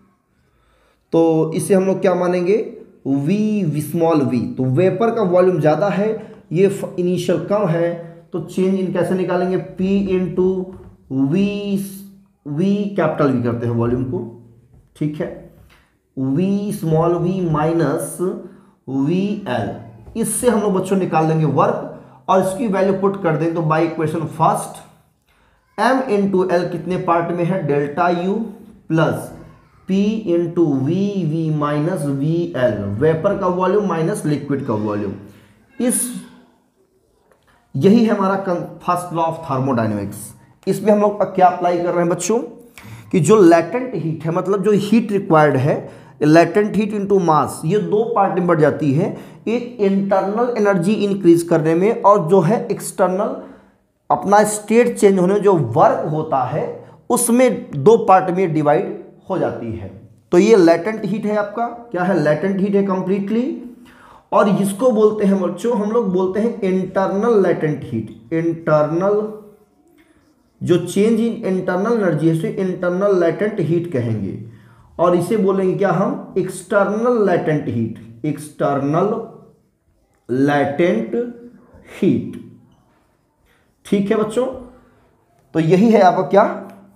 [SPEAKER 1] तो इसे हम लोग क्या मानेंगे? V small V. तो वेपर का वॉल्यूम ज्यादा है, ये इनिशियल कम है, तो चेंज इन कैसे निकालेंगे? P into V, V capital V करते हैं वॉल्यूम को, ठीक है? V small V minus V L. इससे हम लोग बच्चों निकाल लेंगे वर्क, और इसकी वैल्यू पुट कर देंगे। तो by equation first M into L कितने पार्ट में है? Delta U plus P into V V minus V L, vapour का वॉल्यूम माइनस लिक्विड का वॉल्यूम। इस यही है हमारा फर्स्ट लॉ ऑफ थर्मोडायनेमिक्स। इसमें हम लोग क्या अप्लाई कर रहे हैं बच्चों? कि जो लैटेंट हीट है, मतलब जो हीट रिक्वायर्ड है, लेटेंट हीट इनटू मास, ये दो पार्ट में बढ़ जाती है, एक इंटरनल एनर्जी इंक्रीज करने में और जो है एक्सटर्नल अपना स्टेट चेंज होने में जो वर्क होता है उसमें दो पार्ट में डिवाइड हो जाती है। तो ये लेटेंट हीट है आपका, क्या है, लेटेंट हीट है कंप्लीटली। और इसको बोलते हैं बच्चों, हम लोग बोलते हैं इंटरनल लेटेंट हीट। इंटरनल जो चेंज इन इंटरनल एनर्जी है इसे इंटरनल लेटेंट हीट कहेंगे। और इसे बोलेंगे क्या हम, external latent heat, external latent heat. ठीक है बच्चों, तो यही है आपका क्या,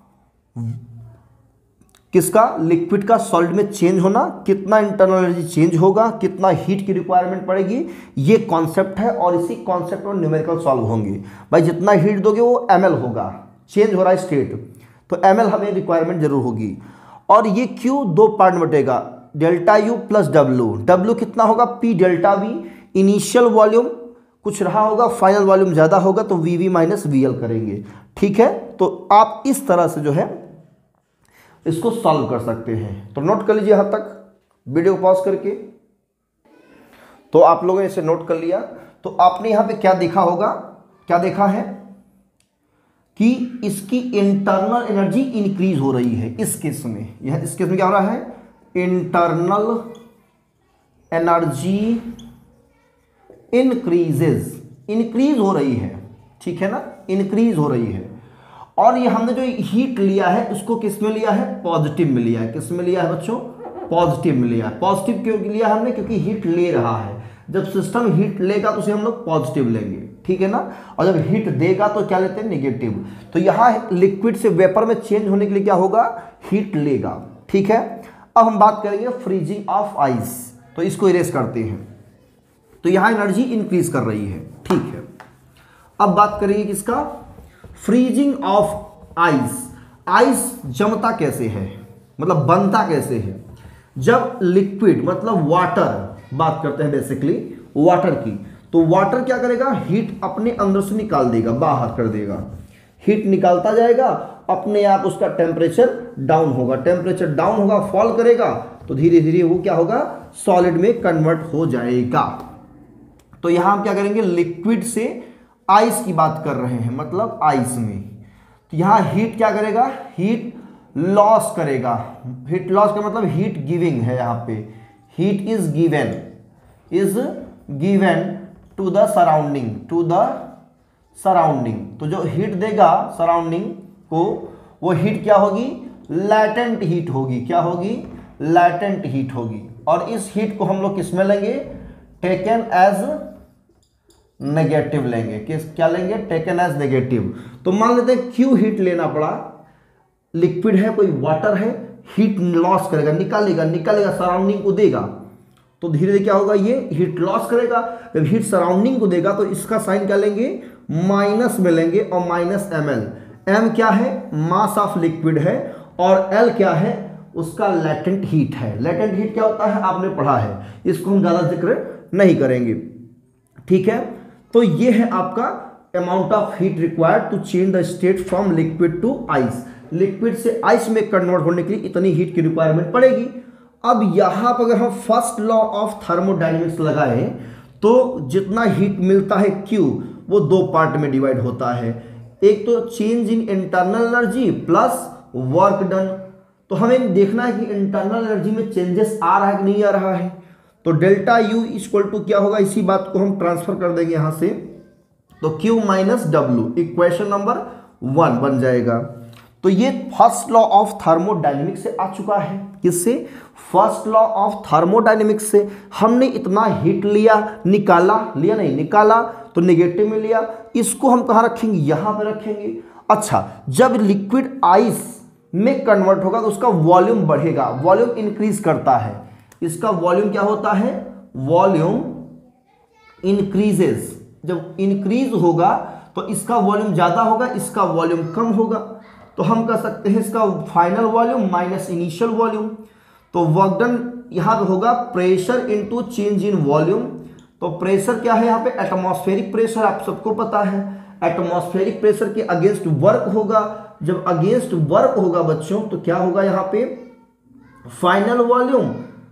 [SPEAKER 1] किसका, लिक्विड का सॉलिड में चेंज होना, कितना इंटरनल एनर्जी चेंज होगा, कितना हीट की रिक्वायरमेंट पड़ेगी, ये कॉन्सेप्ट है। और इसी कॉन्सेप्ट में न्यूमेरिकल सॉल्व होंगे। भाई जितना हीट दोगे वो एम एल होगा, चेंज हो रहा है स्टेट, तो एम एल हमें रिक्वायरमेंट जरूर होगी। और ये क्यू दो पार्ट में बटेगा, delta U plus W. W कितना होगा, P delta V, initial volume कुछ रहा होगा, फाइनल वॉल्यूम ज़्यादा होगा तो V V minus V L करेंगे। ठीक है, तो आप इस तरह से जो है इसको सॉल्व कर सकते हैं। तो नोट कर लीजिए यहाँ तक वीडियो पॉज करके। तो आप लोगों ने इसे नोट कर लिया। तो आपने यहाँ पे क्या देखा होगा, क्या देखा है कि इसकी इंटरनल एनर्जी इंक्रीज हो रही है इस केस में। यह इस केस में क्या हो रहा है, इंटरनल एनर्जी इंक्रीजेज, इंक्रीज हो रही है। ठीक है ना, इंक्रीज हो रही है। और ये हमने जो हीट लिया है उसको किस में लिया है, पॉजिटिव में लिया है। किस में लिया है बच्चों, पॉजिटिव में लिया है। पॉजिटिव क्यों लिया हमने, क्योंकि हीट ले रहा है। जब सिस्टम हीट लेगा तो उसे हम लोग पॉजिटिव लेंगे, ठीक है ना। और जब हीट देगा तो क्या लेते हैं, नेगेटिव। तो यहाँ लिक्विड से वेपर में चेंज होने के लिए क्या होगा, हीट लेगा। ठीक है, अब हम बात करेंगे फ्रीजिंग ऑफ आइस। तो इसको इरेज करते हैं। तो यहाँ एनर्जी इंक्रीज कर रही है, ठीक है। अब बात करेंगे किसका, फ्रीजिंग ऑफ आइस। आइस जमता कैसे है, मतलब बनता कैसे है। जब लिक्विड मतलब वाटर, बात करते हैं बेसिकली वाटर की, तो वाटर क्या करेगा, हीट अपने अंदर से निकाल देगा, बाहर कर देगा। हीट निकालता जाएगा, अपने आप उसका टेम्परेचर डाउन होगा। टेम्परेचर डाउन होगा, फॉल करेगा, तो धीरे धीरे वो क्या होगा, सॉलिड में कन्वर्ट हो जाएगा। तो यहां हम क्या करेंगे, लिक्विड से आइस की बात कर रहे हैं, मतलब आइस में। तो यहां हीट क्या करेगा, हीट लॉस करेगा। हीट लॉस का मतलब हीट गिविंग है। यहाँ पे heat is given, is given to the surrounding, to the surrounding. तो जो हीट देगा सराउंडिंग को, वो हीट क्या होगी, लैटेंट हीट होगी। क्या होगी, लैटेंट हीट होगी। और इस हीट को हम लोग किस में लेंगे, टेकन एज नेगेटिव लेंगे। किस क्या लेंगे, टेकन एज नेगेटिव। तो मान लेते हैं क्यू हीट लेना पड़ा, लिक्विड है, कोई वाटर है, हीट लॉस करेगा, निकालेगा निकालेगा सराउंडिंग को देगा, तो धीरे धीरे क्या होगा, ये हीट लॉस करेगा। जब हीट सराउंडिंग को देगा तो इसका साइन क्या लेंगे, माइनस में लेंगे। और माइनस एम एल, एम क्या है, मास ऑफ लिक्विड है, और एल क्या है, उसका लेटेंट हीट है। लेटेंट हीट क्या होता है, आपने पढ़ा है, इसको हम ज़्यादा जिक्र नहीं करेंगे। ठीक है, तो ये है आपका amount of heat required to change the state from liquid to ice. Liquid से आइस में कन्वर्ट होने के लिए इतनी हीट की रिक्वायरमेंट पड़ेगी। अब यहाँ पर अगर हम फर्स्ट लॉ ऑफ थर्मोडायनेमिक्स लगाएं तो जितना हीट मिलता है Q, वो दो पार्ट में डिवाइड होता है। एक तो change in internal energy plus work done. तो हमें देखना है कि इंटरनल एनर्जी में चेंजेस आ रहा है कि नहीं आ रहा है। तो डेल्टा यू इक्वल टू क्या होगा, इसी बात को हम ट्रांसफर कर देंगे यहाँ से, तो Q minus W, equation number one बन जाएगा। तो ये फर्स्ट लॉ ऑफ थर्मोडायनेमिक्स से आ चुका है। किससे, फर्स्ट लॉ ऑफ थर्मोडायनेमिक्स से। हमने इतना हीट लिया, निकाला, लिया नहीं निकाला, तो नेगेटिव में लिया। इसको हम कहाँ रखेंगे, यहाँ पे रखेंगे। अच्छा, जब लिक्विड आइस में कन्वर्ट होगा तो उसका वॉल्यूम बढ़ेगा, वॉल्यूम इंक्रीज करता है। इसका वॉल्यूम क्या होता है, वॉल्यूम इंक्रीजेस। जब इंक्रीज होगा तो इसका वॉल्यूम ज्यादा होगा, इसका वॉल्यूम कम होगा। तो हम कह सकते हैं इसका final volume minus initial volume. तो वर्क डन यहाँ पे होगा pressure into change in volume. तो प्रेशर क्या है यहाँ पे, एटमॉस्फेरिक प्रेशर, आप सबको पता है। एटमॉस्फेरिक प्रेशर के अगेंस्ट वर्क होगा। जब अगेंस्ट वर्क होगा बच्चों तो क्या होगा यहाँ पे, final volume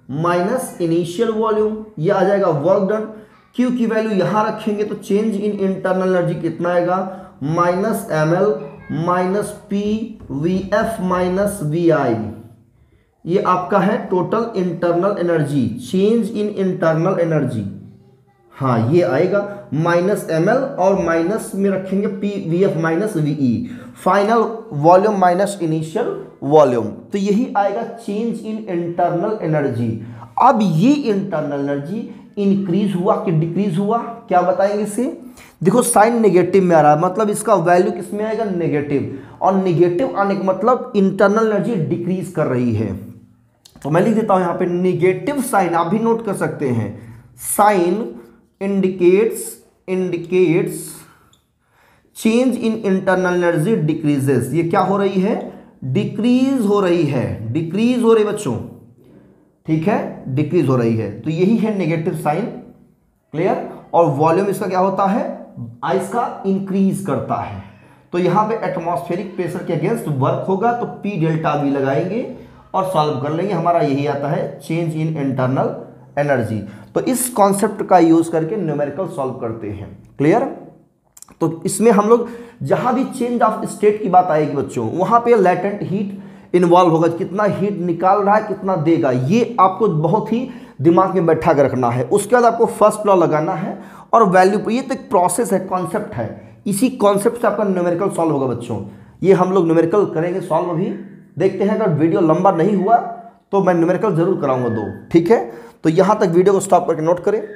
[SPEAKER 1] minus initial volume, ये आ जाएगा वर्क डन। क्यू की वैल्यू यहां रखेंगे तो चेंज इन इंटरनल एनर्जी कितना आएगा, minus M L minus P V F minus V I. ये आपका है total internal energy, change in internal energy. हाँ ये आएगा माइनस एम एल और माइनस में रखेंगे P V F minus V E, final volume minus initial volume. तो यही आएगा चेंज इन इंटरनल एनर्जी। अब ये इंटरनल एनर्जी इंक्रीज हुआ कि डिक्रीज हुआ, क्या बताएंगे इसे। देखो साइन नेगेटिव में आ रहा है, मतलब इसका वैल्यू किस में आएगा, नेगेटिव। और नेगेटिव आने का मतलब इंटरनल एनर्जी डिक्रीज कर रही है। तो मैं लिख देता हूं यहां पे नेगेटिव साइन, आप भी नोट कर सकते हैं। Sign indicates indicates change in internal energy decreases. ये क्या हो रही है, डिक्रीज हो रही है, डिक्रीज हो रही है बच्चों, ठीक है, डिक्रीज हो रही है। तो यही है नेगेटिव साइन, क्लियर। और वॉल्यूम इसका क्या होता है, आइस का इंक्रीज करता है। तो यहां पे एटमॉस्फेरिक प्रेशर के अगेंस्ट वर्क होगा, तो पी डेल्टा वी लगाएंगे और सॉल्व कर लेंगे। हमारा यही आता है चेंज इन इंटरनल एनर्जी। तो इस कॉन्सेप्ट का यूज करके न्यूमेरिकल सॉल्व करते हैं, क्लियर। तो इसमें हम लोग जहां भी चेंज ऑफ स्टेट की बात आएगी बच्चों, वहां पे लेटेंट हीट इन्वॉल्व होगा, कितना हीट निकाल रहा है कितना देगा, ये आपको बहुत ही दिमाग में बैठा कर रखना है। उसके बाद आपको फर्स्ट लॉ लगाना है और वैल्यू, ये तो एक प्रोसेस है, कॉन्सेप्ट है। इसी कॉन्सेप्ट से आपका न्यूमेरिकल सॉल्व होगा बच्चों। ये हम लोग न्यूमेरिकल करेंगे सॉल्व अभी, देखते हैं। अगर वीडियो लंबा नहीं हुआ तो मैं न्यूमेरिकल जरूर कराऊंगा दो, ठीक है। तो यहां तक वीडियो को स्टॉप करके नोट करें।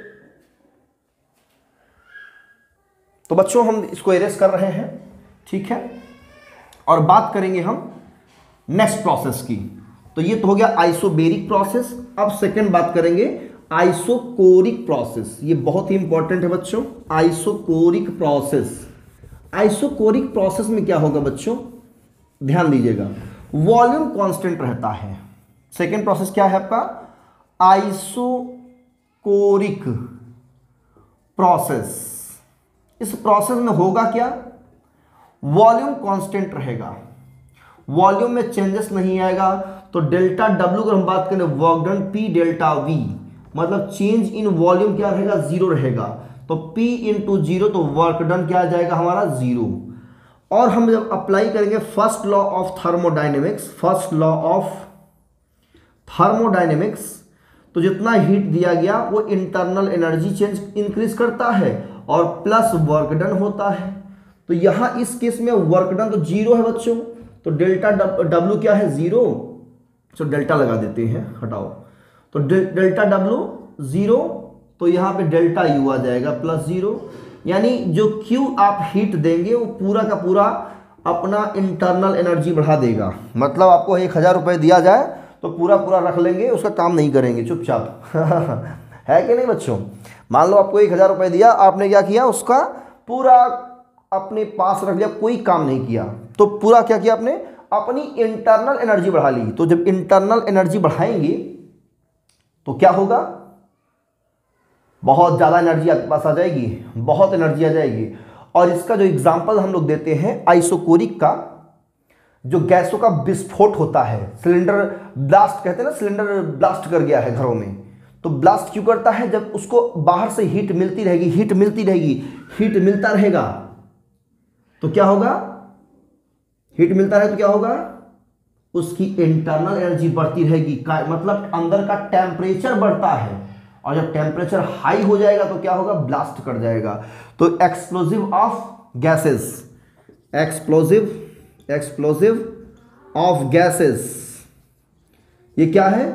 [SPEAKER 1] तो बच्चों हम इसको इरेज कर रहे हैं, ठीक है, और बात करेंगे हम नेक्स्ट प्रोसेस की। तो ये तो हो गया आइसोबेरिक प्रोसेस। अब सेकंड बात करेंगे आइसोकोरिक प्रोसेस। ये बहुत ही इंपॉर्टेंट है बच्चों, आइसोकोरिक प्रोसेस। आइसोकोरिक प्रोसेस में क्या होगा बच्चों, ध्यान दीजिएगा, वॉल्यूम कांस्टेंट रहता है। सेकंड प्रोसेस क्या है आपका, आइसोकोरिक प्रोसेस। इस प्रोसेस में होगा क्या, वॉल्यूम कांस्टेंट रहेगा, वॉल्यूम में चेंजेस नहीं आएगा। तो डेल्टा डब्ल्यू अगर हम बात करें work done P delta V, मतलब चेंज इन वॉल्यूम क्या रहेगा, जीरो रहेगा। तो P इंटू जीरो, तो वर्क डन क्या आ जाएगा हमारा, जीरो। और हम जब अप्लाई करेंगे first law of thermodynamics, first law of thermodynamics, तो जितना हीट दिया गया वो इंटरनल एनर्जी चेंज इंक्रीज करता है और प्लस वर्क डन होता है। तो यहां इस केस में वर्क डन तो जीरो है बच्चों, तो डेल्टा डब्ल्यू क्या है, जीरो। तो डेल्टा लगा देते हैं, हटाओ। तो डेल्टा डब्ल्यू जीरो, तो यहां पे डेल्टा यू आ जाएगा प्लस जीरो। यानी जो क्यू आप हीट देंगे वो पूरा का पूरा अपना इंटरनल एनर्जी बढ़ा देगा। मतलब आपको एक हजार रुपये दिया जाए तो पूरा पूरा रख लेंगे, उसका काम नहीं करेंगे चुपचाप है कि नहीं बच्चों। मान लो आपको एक हजार रुपये दिया, आपने क्या किया, उसका पूरा अपने पास रख लिया, कोई काम नहीं किया। तो पूरा क्या किया आपने, अपनी इंटरनल एनर्जी बढ़ा ली। तो जब इंटरनल एनर्जी बढ़ाएंगे तो क्या होगा, बहुत ज़्यादा एनर्जी आपके पास आ जाएगी, बहुत एनर्जी आ जाएगी। और इसका जो एग्जाम्पल हम लोग देते हैं आइसोकोरिक का, जो गैसों का विस्फोट होता है, सिलेंडर ब्लास्ट कहते हैं ना, सिलेंडर ब्लास्ट कर गया है घरों में। तो ब्लास्ट क्यों करता है, जब उसको बाहर से हीट मिलती रहेगी, हीट मिलती रहेगी, हीट मिलता रहेगा तो क्या होगा, हीट मिलता रहे तो क्या होगा, उसकी इंटरनल एनर्जी बढ़ती रहेगी, मतलब अंदर का टेम्परेचर बढ़ता है। और जब टेम्परेचर हाई हो जाएगा तो क्या होगा, ब्लास्ट कर जाएगा। तो explosive of gases, explosive explosive of gases, ये क्या है,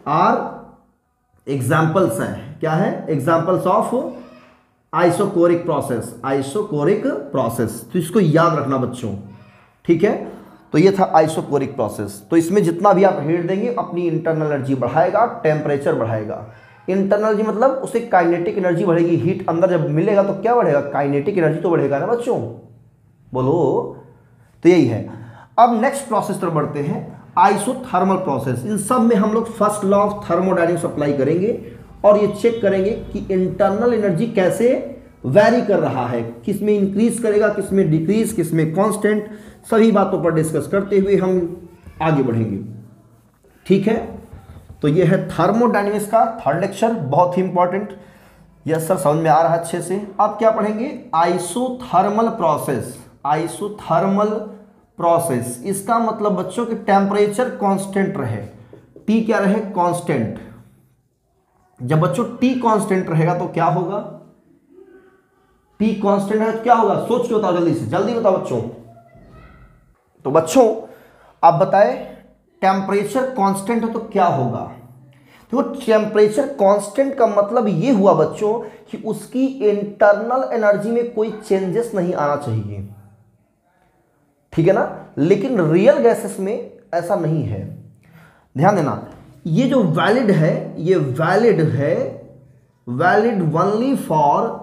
[SPEAKER 1] आर एग्जाम्पल्स हैं। क्या है, examples of isochoric process, isochoric process. तो इसको याद रखना बच्चों, ठीक है। तो ये था आइसोकोरिक प्रोसेस। तो इसमें जितना भी आप हीट देंगे अपनी इंटरनल एनर्जी बढ़ाएगा, टेम्परेचर बढ़ाएगा। इंटरनल एनर्जी मतलब उसे काइनेटिक एनर्जी बढ़ेगी, हीट अंदर जब मिलेगा तो क्या बढ़ेगा, काइनेटिक एनर्जी तो बढ़ेगा ना बच्चों, बोलो। तो यही है। अब नेक्स्ट प्रोसेस पर बढ़ते हैं, आइसोथर्मल प्रोसेस। इन सब में हम लोग first law of thermodynamics apply करेंगे और ये चेक करेंगे कि इंटरनल एनर्जी कैसे वैरी कर रहा है, किस में इंक्रीज करेगा, किस में डिक्रीज, किस में कांस्टेंट। सभी बातों पर डिस्कस करते हुए हम आगे बढ़ेंगे, ठीक है। तो ये है थर्मोडायनेमिक्स का थर्ड लेक्चर, बहुत ही इंपॉर्टेंट। यस सर, समझ में आ रहा है अच्छे से। अब क्या पढ़ेंगे? Isothermal process. आइसोथर्मल प्रोसेस, इसका मतलब बच्चों के टेम्परेचर कांस्टेंट रहे, टी क्या रहे? कांस्टेंट। जब बच्चों टी कांस्टेंट रहेगा तो क्या होगा? टी कांस्टेंट है तो क्या होगा? सोच के बताओ, जल्दी से जल्दी बताओ बच्चों। तो बच्चों आप बताएं, टेम्परेचर कांस्टेंट है तो क्या होगा? तो टेम्परेचर कांस्टेंट का मतलब ये हुआ बच्चों कि उसकी इंटरनल एनर्जी में कोई चेंजेस नहीं आना चाहिए, ठीक है ना। लेकिन रियल गैसेस में ऐसा नहीं है, ध्यान देना। ये जो वैलिड है, ये वैलिड है, valid only for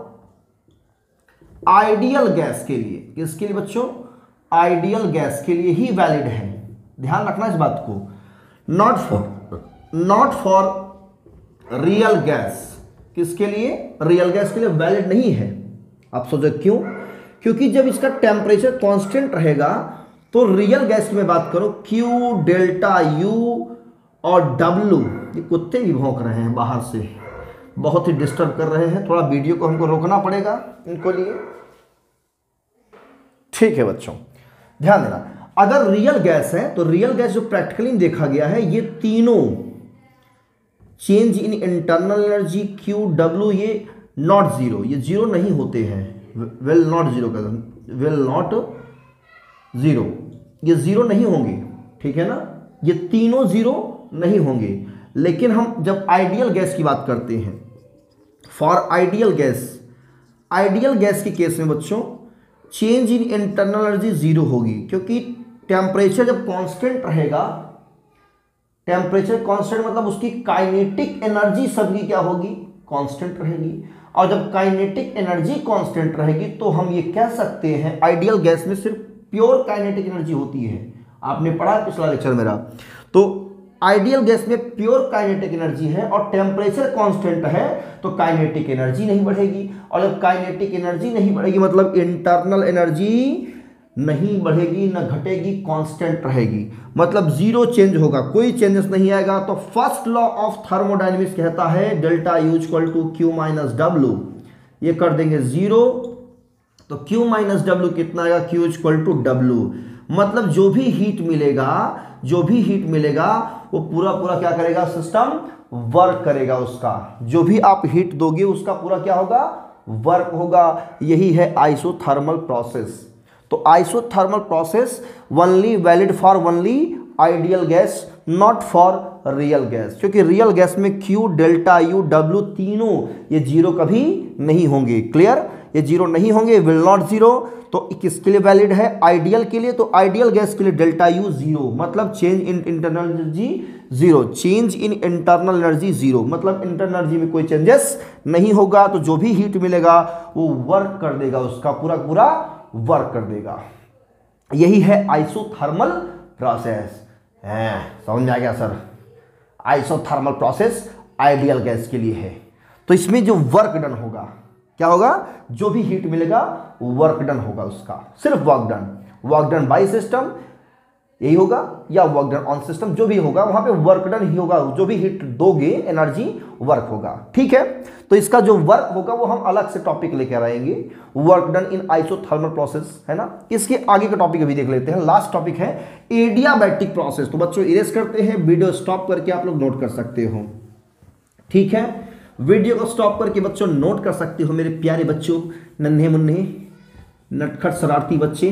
[SPEAKER 1] ideal gas के लिए। किसके लिए बच्चों? आइडियल गैस के लिए ही वैलिड है, ध्यान रखना इस बात को। Not for not for real gas. किसके लिए? रियल गैस के लिए वैलिड नहीं है। आप सोचो क्यों? क्योंकि जब इसका टेम्परेचर कांस्टेंट रहेगा तो रियल गैस की मैं बात करूं, क्यू डेल्टा यू और डब्ल्यू, ये कुत्ते भी भौंक रहे हैं बाहर से, बहुत ही डिस्टर्ब कर रहे हैं, थोड़ा वीडियो को हमको रोकना पड़ेगा इनको लिए, ठीक है बच्चों। ध्यान देना, अगर रियल गैस है तो रियल गैस जो प्रैक्टिकली देखा गया है, ये तीनों change in internal energy Q W, ये नॉट जीरो, ये जीरो नहीं होते हैं, विल नॉट जीरो का विल नॉट जीरो, ये जीरो नहीं होंगे, ठीक है ना। ये तीनों जीरो नहीं होंगे। लेकिन हम जब आइडियल गैस की बात करते हैं, for ideal gas, ideal gas के केस में बच्चों change in internal energy zero होगी, क्योंकि टेम्परेचर जब कांस्टेंट रहेगा, टेम्परेचर कांस्टेंट मतलब उसकी काइनेटिक एनर्जी सबकी क्या होगी? कांस्टेंट रहेगी। और जब काइनेटिक एनर्जी कांस्टेंट रहेगी तो हम ये कह सकते हैं आइडियल गैस में सिर्फ प्योर काइनेटिक एनर्जी होती है। आपने पढ़ा पिछला लेक्चर मेरा, तो आइडियल गैस में प्योर काइनेटिक एनर्जी है और टेम्परेचर कांस्टेंट है तो काइनेटिक एनर्जी नहीं बढ़ेगी। और जब काइनेटिक एनर्जी नहीं बढ़ेगी मतलब इंटरनल एनर्जी नहीं बढ़ेगी न घटेगी, कांस्टेंट रहेगी, मतलब जीरो चेंज होगा, कोई चेंजेस नहीं आएगा। तो फर्स्ट लॉ ऑफ थर्मोडायनेमिक्स कहता है delta U equal to Q minus W, ये कर देंगे जीरो, तो क्यू माइनस डब्ल्यू कितना आएगा? Q equal to W. मतलब जो भी हीट मिलेगा, जो भी हीट मिलेगा वो पूरा पूरा क्या करेगा? सिस्टम वर्क करेगा उसका, जो भी आप हीट दोगे उसका पूरा क्या होगा? वर्क होगा। यही है आइसोथर्मल प्रोसेस। तो isothermal process only valid for only ideal gas, not for real gas, क्योंकि रियल गैस में क्यू डेल्टा यू डब्ल्यू तीनों ये जीरो कभी नहीं होंगे। क्लियर? ये जीरो नहीं होंगे, विल नॉट जीरो। तो किसके लिए वैलिड है? आइडियल के लिए। तो आइडियल गैस के लिए डेल्टा यू जीरो, मतलब change in internal energy zero, change in internal energy zero, मतलब इंटरनल एनर्जी में कोई चेंजेस नहीं होगा। तो जो भी हीट मिलेगा वो वर्क कर देगा, उसका पूरा पूरा वर्क कर देगा। यही है आइसोथर्मल प्रोसेस। है, समझ में आ गया sir? Isothermal process ideal gas के लिए है। तो इसमें जो वर्क डन होगा, क्या होगा? जो भी हीट मिलेगा वर्क डन होगा, उसका सिर्फ work done, work done by system यही होगा, या वर्क डन ऑन सिस्टम, जो भी होगा वहां पे वर्क डन ही होगा। जो भी हीट दोगे एनर्जी वर्क होगा, ठीक है। तो इसका जो वर्क होगा वो हम अलग से टॉपिक लेकर आएंगे, work done in isothermal process, है ना। इसके आगे का टॉपिक अभी देख लेते हैं। लास्ट टॉपिक है एडियाबैटिक प्रोसेस। तो बच्चों इरेज करते हैं, वीडियो स्टॉप करके आप लोग नोट कर सकते हो, ठीक है। वीडियो को स्टॉप करके बच्चों नोट कर सकते हो मेरे प्यारे बच्चों, नन्हे मुन्ने नटखट शरारती बच्चे।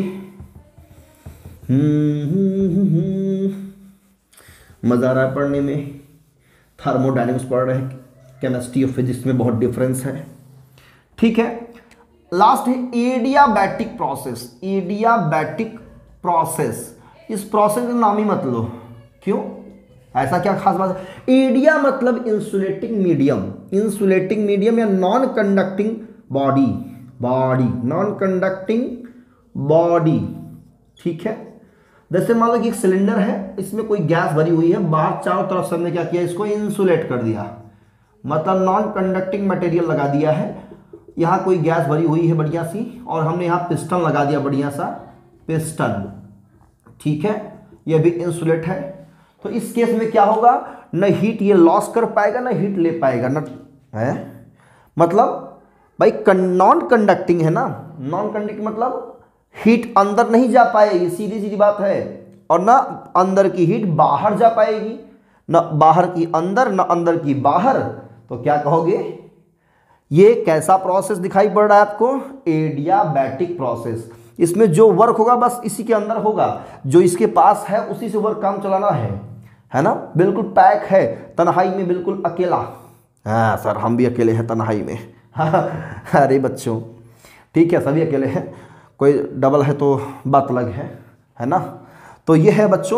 [SPEAKER 1] मजा आ रहा है पढ़ने में। थर्मोडायनेमिक्स पढ़ रहे हैं, केमिस्ट्री और फिजिक्स में बहुत डिफरेंस है, ठीक है। लास्ट है एडियाबैटिक प्रोसेस। एडियाबैटिक प्रोसेस, इस प्रोसेस का नाम ही मत लो, क्यों? ऐसा क्या खास बात है? एडिया मतलब इंसुलेटिंग मीडियम, इंसुलेटिंग मीडियम या non conducting body, body non conducting body, ठीक है। जैसे मान लो कि एक सिलेंडर है, इसमें कोई गैस भरी हुई है, बाहर चारों तरफ से हमने क्या किया? इसको इंसुलेट कर दिया, मतलब नॉन कंडक्टिंग मटेरियल लगा दिया है। यहाँ कोई गैस भरी हुई है बढ़िया सी, और हमने यहाँ पिस्टन लगा दिया, बढ़िया सा पिस्टन, ठीक है। यह भी इंसुलेट है। तो इस केस में क्या होगा? न हीट ये लॉस कर पाएगा ना हीट ले पाएगा न है, मतलब भाई नॉन कंडक्टिंग है ना, नॉन कंडक्टिंग मतलब हीट अंदर नहीं जा पाएगी, सीधी सीधी बात है, और ना अंदर की हीट बाहर जा पाएगी, न बाहर की अंदर न अंदर की बाहर। तो क्या कहोगे, ये कैसा प्रोसेस दिखाई पड़ रहा है आपको, एडियाबैटिक प्रोसेस। इसमें जो वर्क होगा बस इसी के अंदर होगा, जो इसके पास है उसी से वर्क काम चलाना है, है ना, बिल्कुल पैक है, तन्हाई में बिल्कुल अकेला। हाँ सर हम भी अकेले हैं तन्हाई में। अरे बच्चों ठीक है, सभी अकेले हैं, कोई डबल है तो बात अलग है, है ना। तो ये है बच्चों,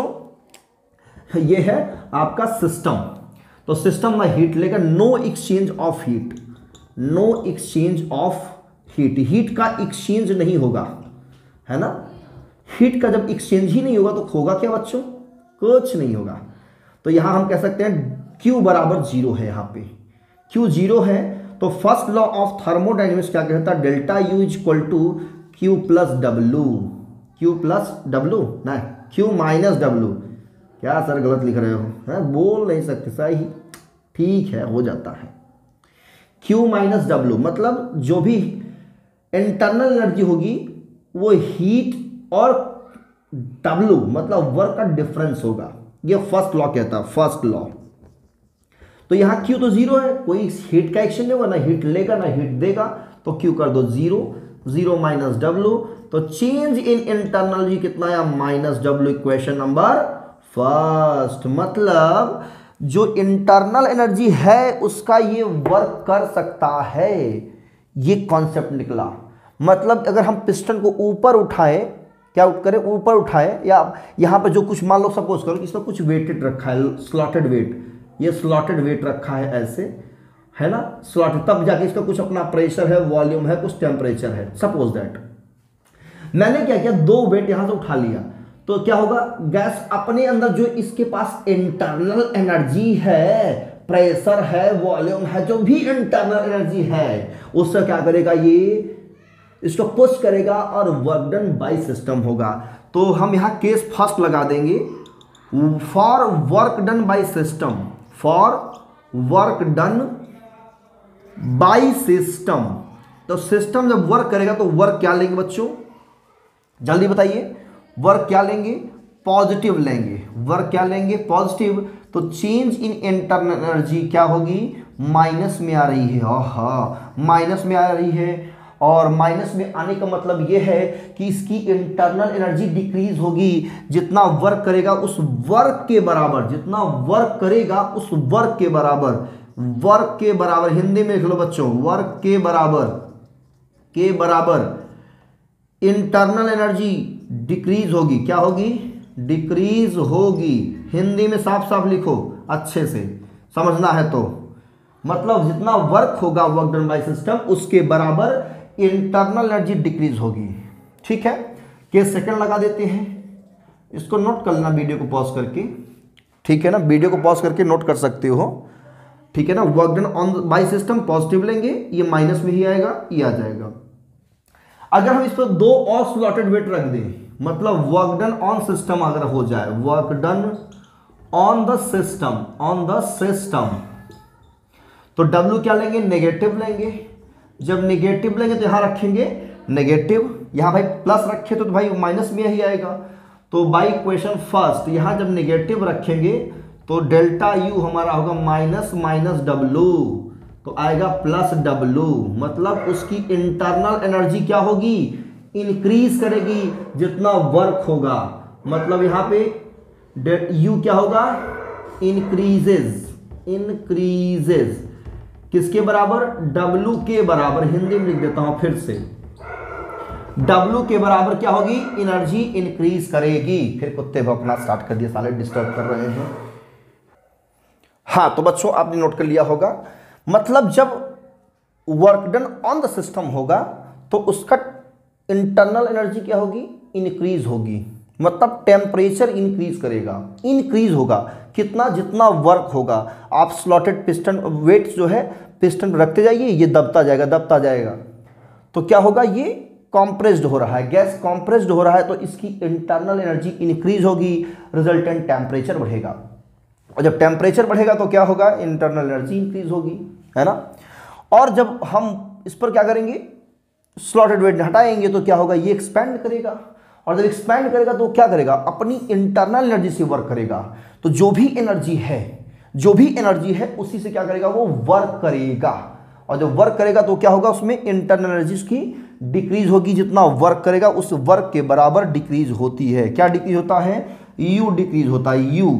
[SPEAKER 1] ये है आपका सिस्टम। तो सिस्टम में हीट लेगा, no exchange of heat, no exchange of heat, heat का एक्सचेंज नहीं होगा, है ना। हीट का जब एक्सचेंज ही नहीं होगा तो होगा क्या बच्चों, कुछ नहीं होगा। तो यहां हम कह सकते हैं Q बराबर जीरो है, यहाँ पे Q जीरो है। तो फर्स्ट लॉ ऑफ थर्मोडायनेमिक्स क्या कहता है, delta U is equal to Q plus W, Q plus W ना क्यू माइनस डब्लू। क्या सर गलत लिख रहे हो, है बोल नहीं सकते, सही ठीक है हो जाता है। Q माइनस डब्लू मतलब जो भी इंटरनल एनर्जी होगी वो हीट और W मतलब वर्क का डिफरेंस होगा, ये फर्स्ट लॉ कहता है, फर्स्ट लॉ। तो यहां Q तो जीरो है, कोई हीट का एक्शन नहीं होगा, ना हीट लेगा ना हीट देगा, तो Q कर दो जीरो, जीरो माइनस डब्लू, तो चेंज इन इंटरनल जी कितना है, minus W, equation number first. मतलब जो इंटरनल एनर्जी है उसका ये वर्क कर सकता है, ये कॉन्सेप्ट निकला। मतलब अगर हम पिस्टन को ऊपर उठाए, क्या करें, ऊपर उठाए, या यहां पर जो कुछ मान लो सपोज करो कि इसमें कुछ वेटेड रखा है, स्लॉटेड वेट, ये स्लॉटेड वेट रखा है ऐसे, है ना, स्लॉटेड, तब जाके इसका कुछ अपना प्रेशर है, वॉल्यूम है, कुछ टेम्परेचर है, सपोज दैट। मैंने क्या किया, दो वेट यहां से उठा लिया, तो क्या होगा, गैस अपने अंदर जो इसके पास इंटरनल एनर्जी है, प्रेशर है, वॉल्यूम है, जो भी इंटरनल एनर्जी है उससे क्या करेगा, ये इसको पुश करेगा और वर्क डन बाय सिस्टम होगा। तो हम यहां केस फर्स्ट लगा देंगे, for work done by system, for work done by system. तो सिस्टम जब वर्क करेगा तो वर्क क्या लेंगे बच्चों, जल्दी बताइए, वर्क क्या लेंगे, पॉजिटिव लेंगे, वर्क क्या लेंगे, पॉजिटिव। तो चेंज इन इंटरनल एनर्जी क्या होगी, माइनस में आ रही है, हाँ माइनस में आ रही है, और माइनस में आने का मतलब यह है कि इसकी इंटरनल एनर्जी डिक्रीज होगी, जितना वर्क करेगा उस वर्क के बराबर, जितना वर्क करेगा उस वर्क के बराबर, वर्क के बराबर, हिंदी में लिख लो बच्चों, वर्क के बराबर, के बराबर इंटरनल एनर्जी डिक्रीज होगी, क्या होगी, डिक्रीज होगी। हिंदी में साफ साफ लिखो, अच्छे से समझना है तो, मतलब जितना वर्क होगा वर्क डन बाय सिस्टम उसके बराबर इंटरनल एनर्जी डिक्रीज होगी। ठीक है, केस सेकंड लगा देते हैं, इसको नोट कर लेना वीडियो को पॉज करके, ठीक है ना, वीडियो को पॉज करके नोट कर सकते हो, ठीक है ना। Work done on by system positive लेंगे, ये माइनस में ही आएगा, ये आ जाएगा। अगर हम इस पर दो और स्लॉटेड वेट रख दें, मतलब वर्क डन ऑन सिस्टम अगर हो जाए, work done on the system, on the system, तो W क्या लेंगे, नेगेटिव लेंगे। जब नेगेटिव लेंगे तो यहां रखेंगे नेगेटिव, यहां भाई प्लस रखे तो, तो भाई माइनस में ही आएगा। तो बाई इक्वेशन फर्स्ट यहां जब नेगेटिव रखेंगे तो डेल्टा यू हमारा होगा माइनस माइनस डब्लू, तो आएगा प्लस डब्लू, मतलब उसकी इंटरनल एनर्जी क्या होगी, इंक्रीज करेगी जितना वर्क होगा। मतलब यहां पे यू क्या होगा, इंक्रीजेज, इंक्रीजेज किसके बराबर, W के बराबर। हिंदी में लिख देता हूं फिर से, W के बराबर क्या होगी, एनर्जी इंक्रीज करेगी। फिर कुत्ते भौंकना स्टार्ट कर दिया, साले डिस्टर्ब कर रहे हैं। हाँ तो बच्चों आपने नोट कर लिया होगा, मतलब जब work done on the system होगा तो उसका इंटरनल एनर्जी क्या होगी, इंक्रीज होगी, मतलब टेम्परेचर इंक्रीज करेगा, इंक्रीज होगा कितना, जितना वर्क होगा। आप स्लॉटेड पिस्टन वेट जो है पिस्टन रखते जाइए, ये दबता जाएगा, दबता जाएगा, तो क्या होगा, ये कॉम्प्रेस्ड हो रहा है, गैस कॉम्प्रेस्ड हो रहा है, तो इसकी इंटरनल एनर्जी इंक्रीज होगी, रिजल्टेंट टेम्परेचर बढ़ेगा। और जब टेम्परेचर बढ़ेगा तो क्या होगा, इंटरनल एनर्जी इंक्रीज होगी, है ना। और जब हम इस पर क्या करेंगे, स्लॉटेड वेट हटाएंगे तो क्या होगा, ये एक्सपैंड करेगा, और जब एक्सपैंड करेगा तो क्या करेगा, अपनी इंटरनल एनर्जी से वर्क करेगा। तो जो भी एनर्जी है जो भी एनर्जी है उसी से क्या करेगा, वो वर्क करेगा, और जब वर्क करेगा तो क्या होगा, उसमें इंटरनल एनर्जी की डिक्रीज होगी। जितना वर्क करेगा उस वर्क के बराबर डिक्रीज होती है। क्या डिक्रीज होता है, यू डिक्रीज होता है, यू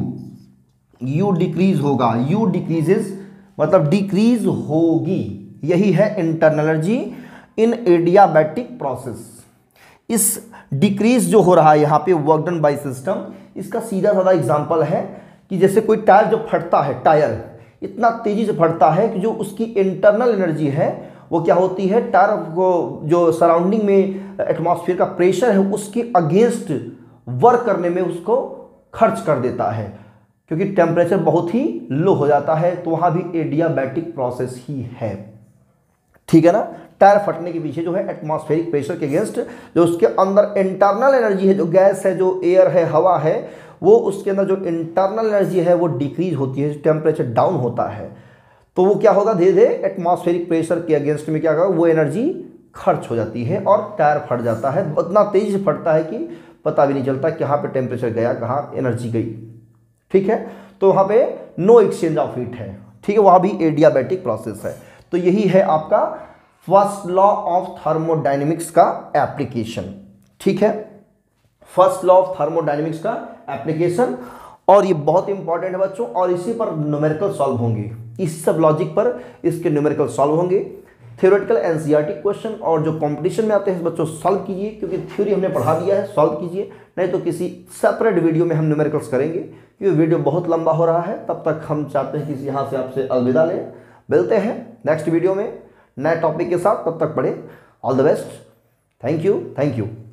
[SPEAKER 1] यू डिक्रीज होगा, यू डिक्रीजेस मतलब डिक्रीज होगी। यही है internal energy in adiabatic process. इस डिक्रीज जो हो रहा है यहाँ पे वर्क डन बाय सिस्टम, इसका सीधा साधा एग्जांपल है कि जैसे कोई टायर जो फटता है, टायर इतना तेजी से फटता है कि जो उसकी इंटरनल एनर्जी है वो क्या होती है, टायर को जो सराउंडिंग में एटमॉस्फेयर का प्रेशर है उसके अगेंस्ट वर्क करने में उसको खर्च कर देता है, क्योंकि टेम्परेचर बहुत ही लो हो जाता है। तो वहां भी एडियाबैटिक प्रोसेस ही है, ठीक है ना। टायर फटने के पीछे जो है एटमॉस्फेरिक प्रेशर के अगेंस्ट जो उसके अंदर इंटरनल एनर्जी है, जो गैस है, जो एयर है, हवा है, वो उसके अंदर जो इंटरनल एनर्जी है वो डिक्रीज होती है, टेम्परेचर डाउन होता है। तो वो क्या होगा, धीरे धीरे एटमॉस्फेरिक प्रेशर के अगेंस्ट में क्या होगा, वो एनर्जी खर्च हो जाती है और टायर फट जाता है। उतना तेजी से फटता है कि पता भी नहीं चलता कहाँ पे टेम्परेचर गया, कहाँ एनर्जी गई, ठीक है। तो वहाँ पे नो एक्सचेंज ऑफ हीट है, ठीक है, वहाँ भी एडियाबैटिक प्रोसेस है। तो यही है आपका फर्स्ट लॉ ऑफ थर्मोडायनेमिक्स का एप्लीकेशन, ठीक है, फर्स्ट लॉ ऑफ थर्मोडायनेमिक्स का एप्लीकेशन। और ये बहुत इंपॉर्टेंट है बच्चों, और इसी पर न्यूमेरिकल सॉल्व होंगे, इस सब लॉजिक पर इसके न्यूमेरिकल सॉल्व होंगे। थ्योरेटिकल एनसीईआरटी क्वेश्चन और जो कंपटीशन में आते हैं बच्चों सॉल्व कीजिए, क्योंकि थ्योरी हमने पढ़ा दिया है, सॉल्व कीजिए, नहीं तो किसी सेपरेट वीडियो में हम न्यूमेरिकल्स करेंगे, क्योंकि वीडियो बहुत लंबा हो रहा है। तब तक हम चाहते हैं कि यहाँ से आपसे अलविदा लें, मिलते हैं नेक्स्ट वीडियो में नए टॉपिक के साथ, तब तक पढ़े। All the best, thank you thank you.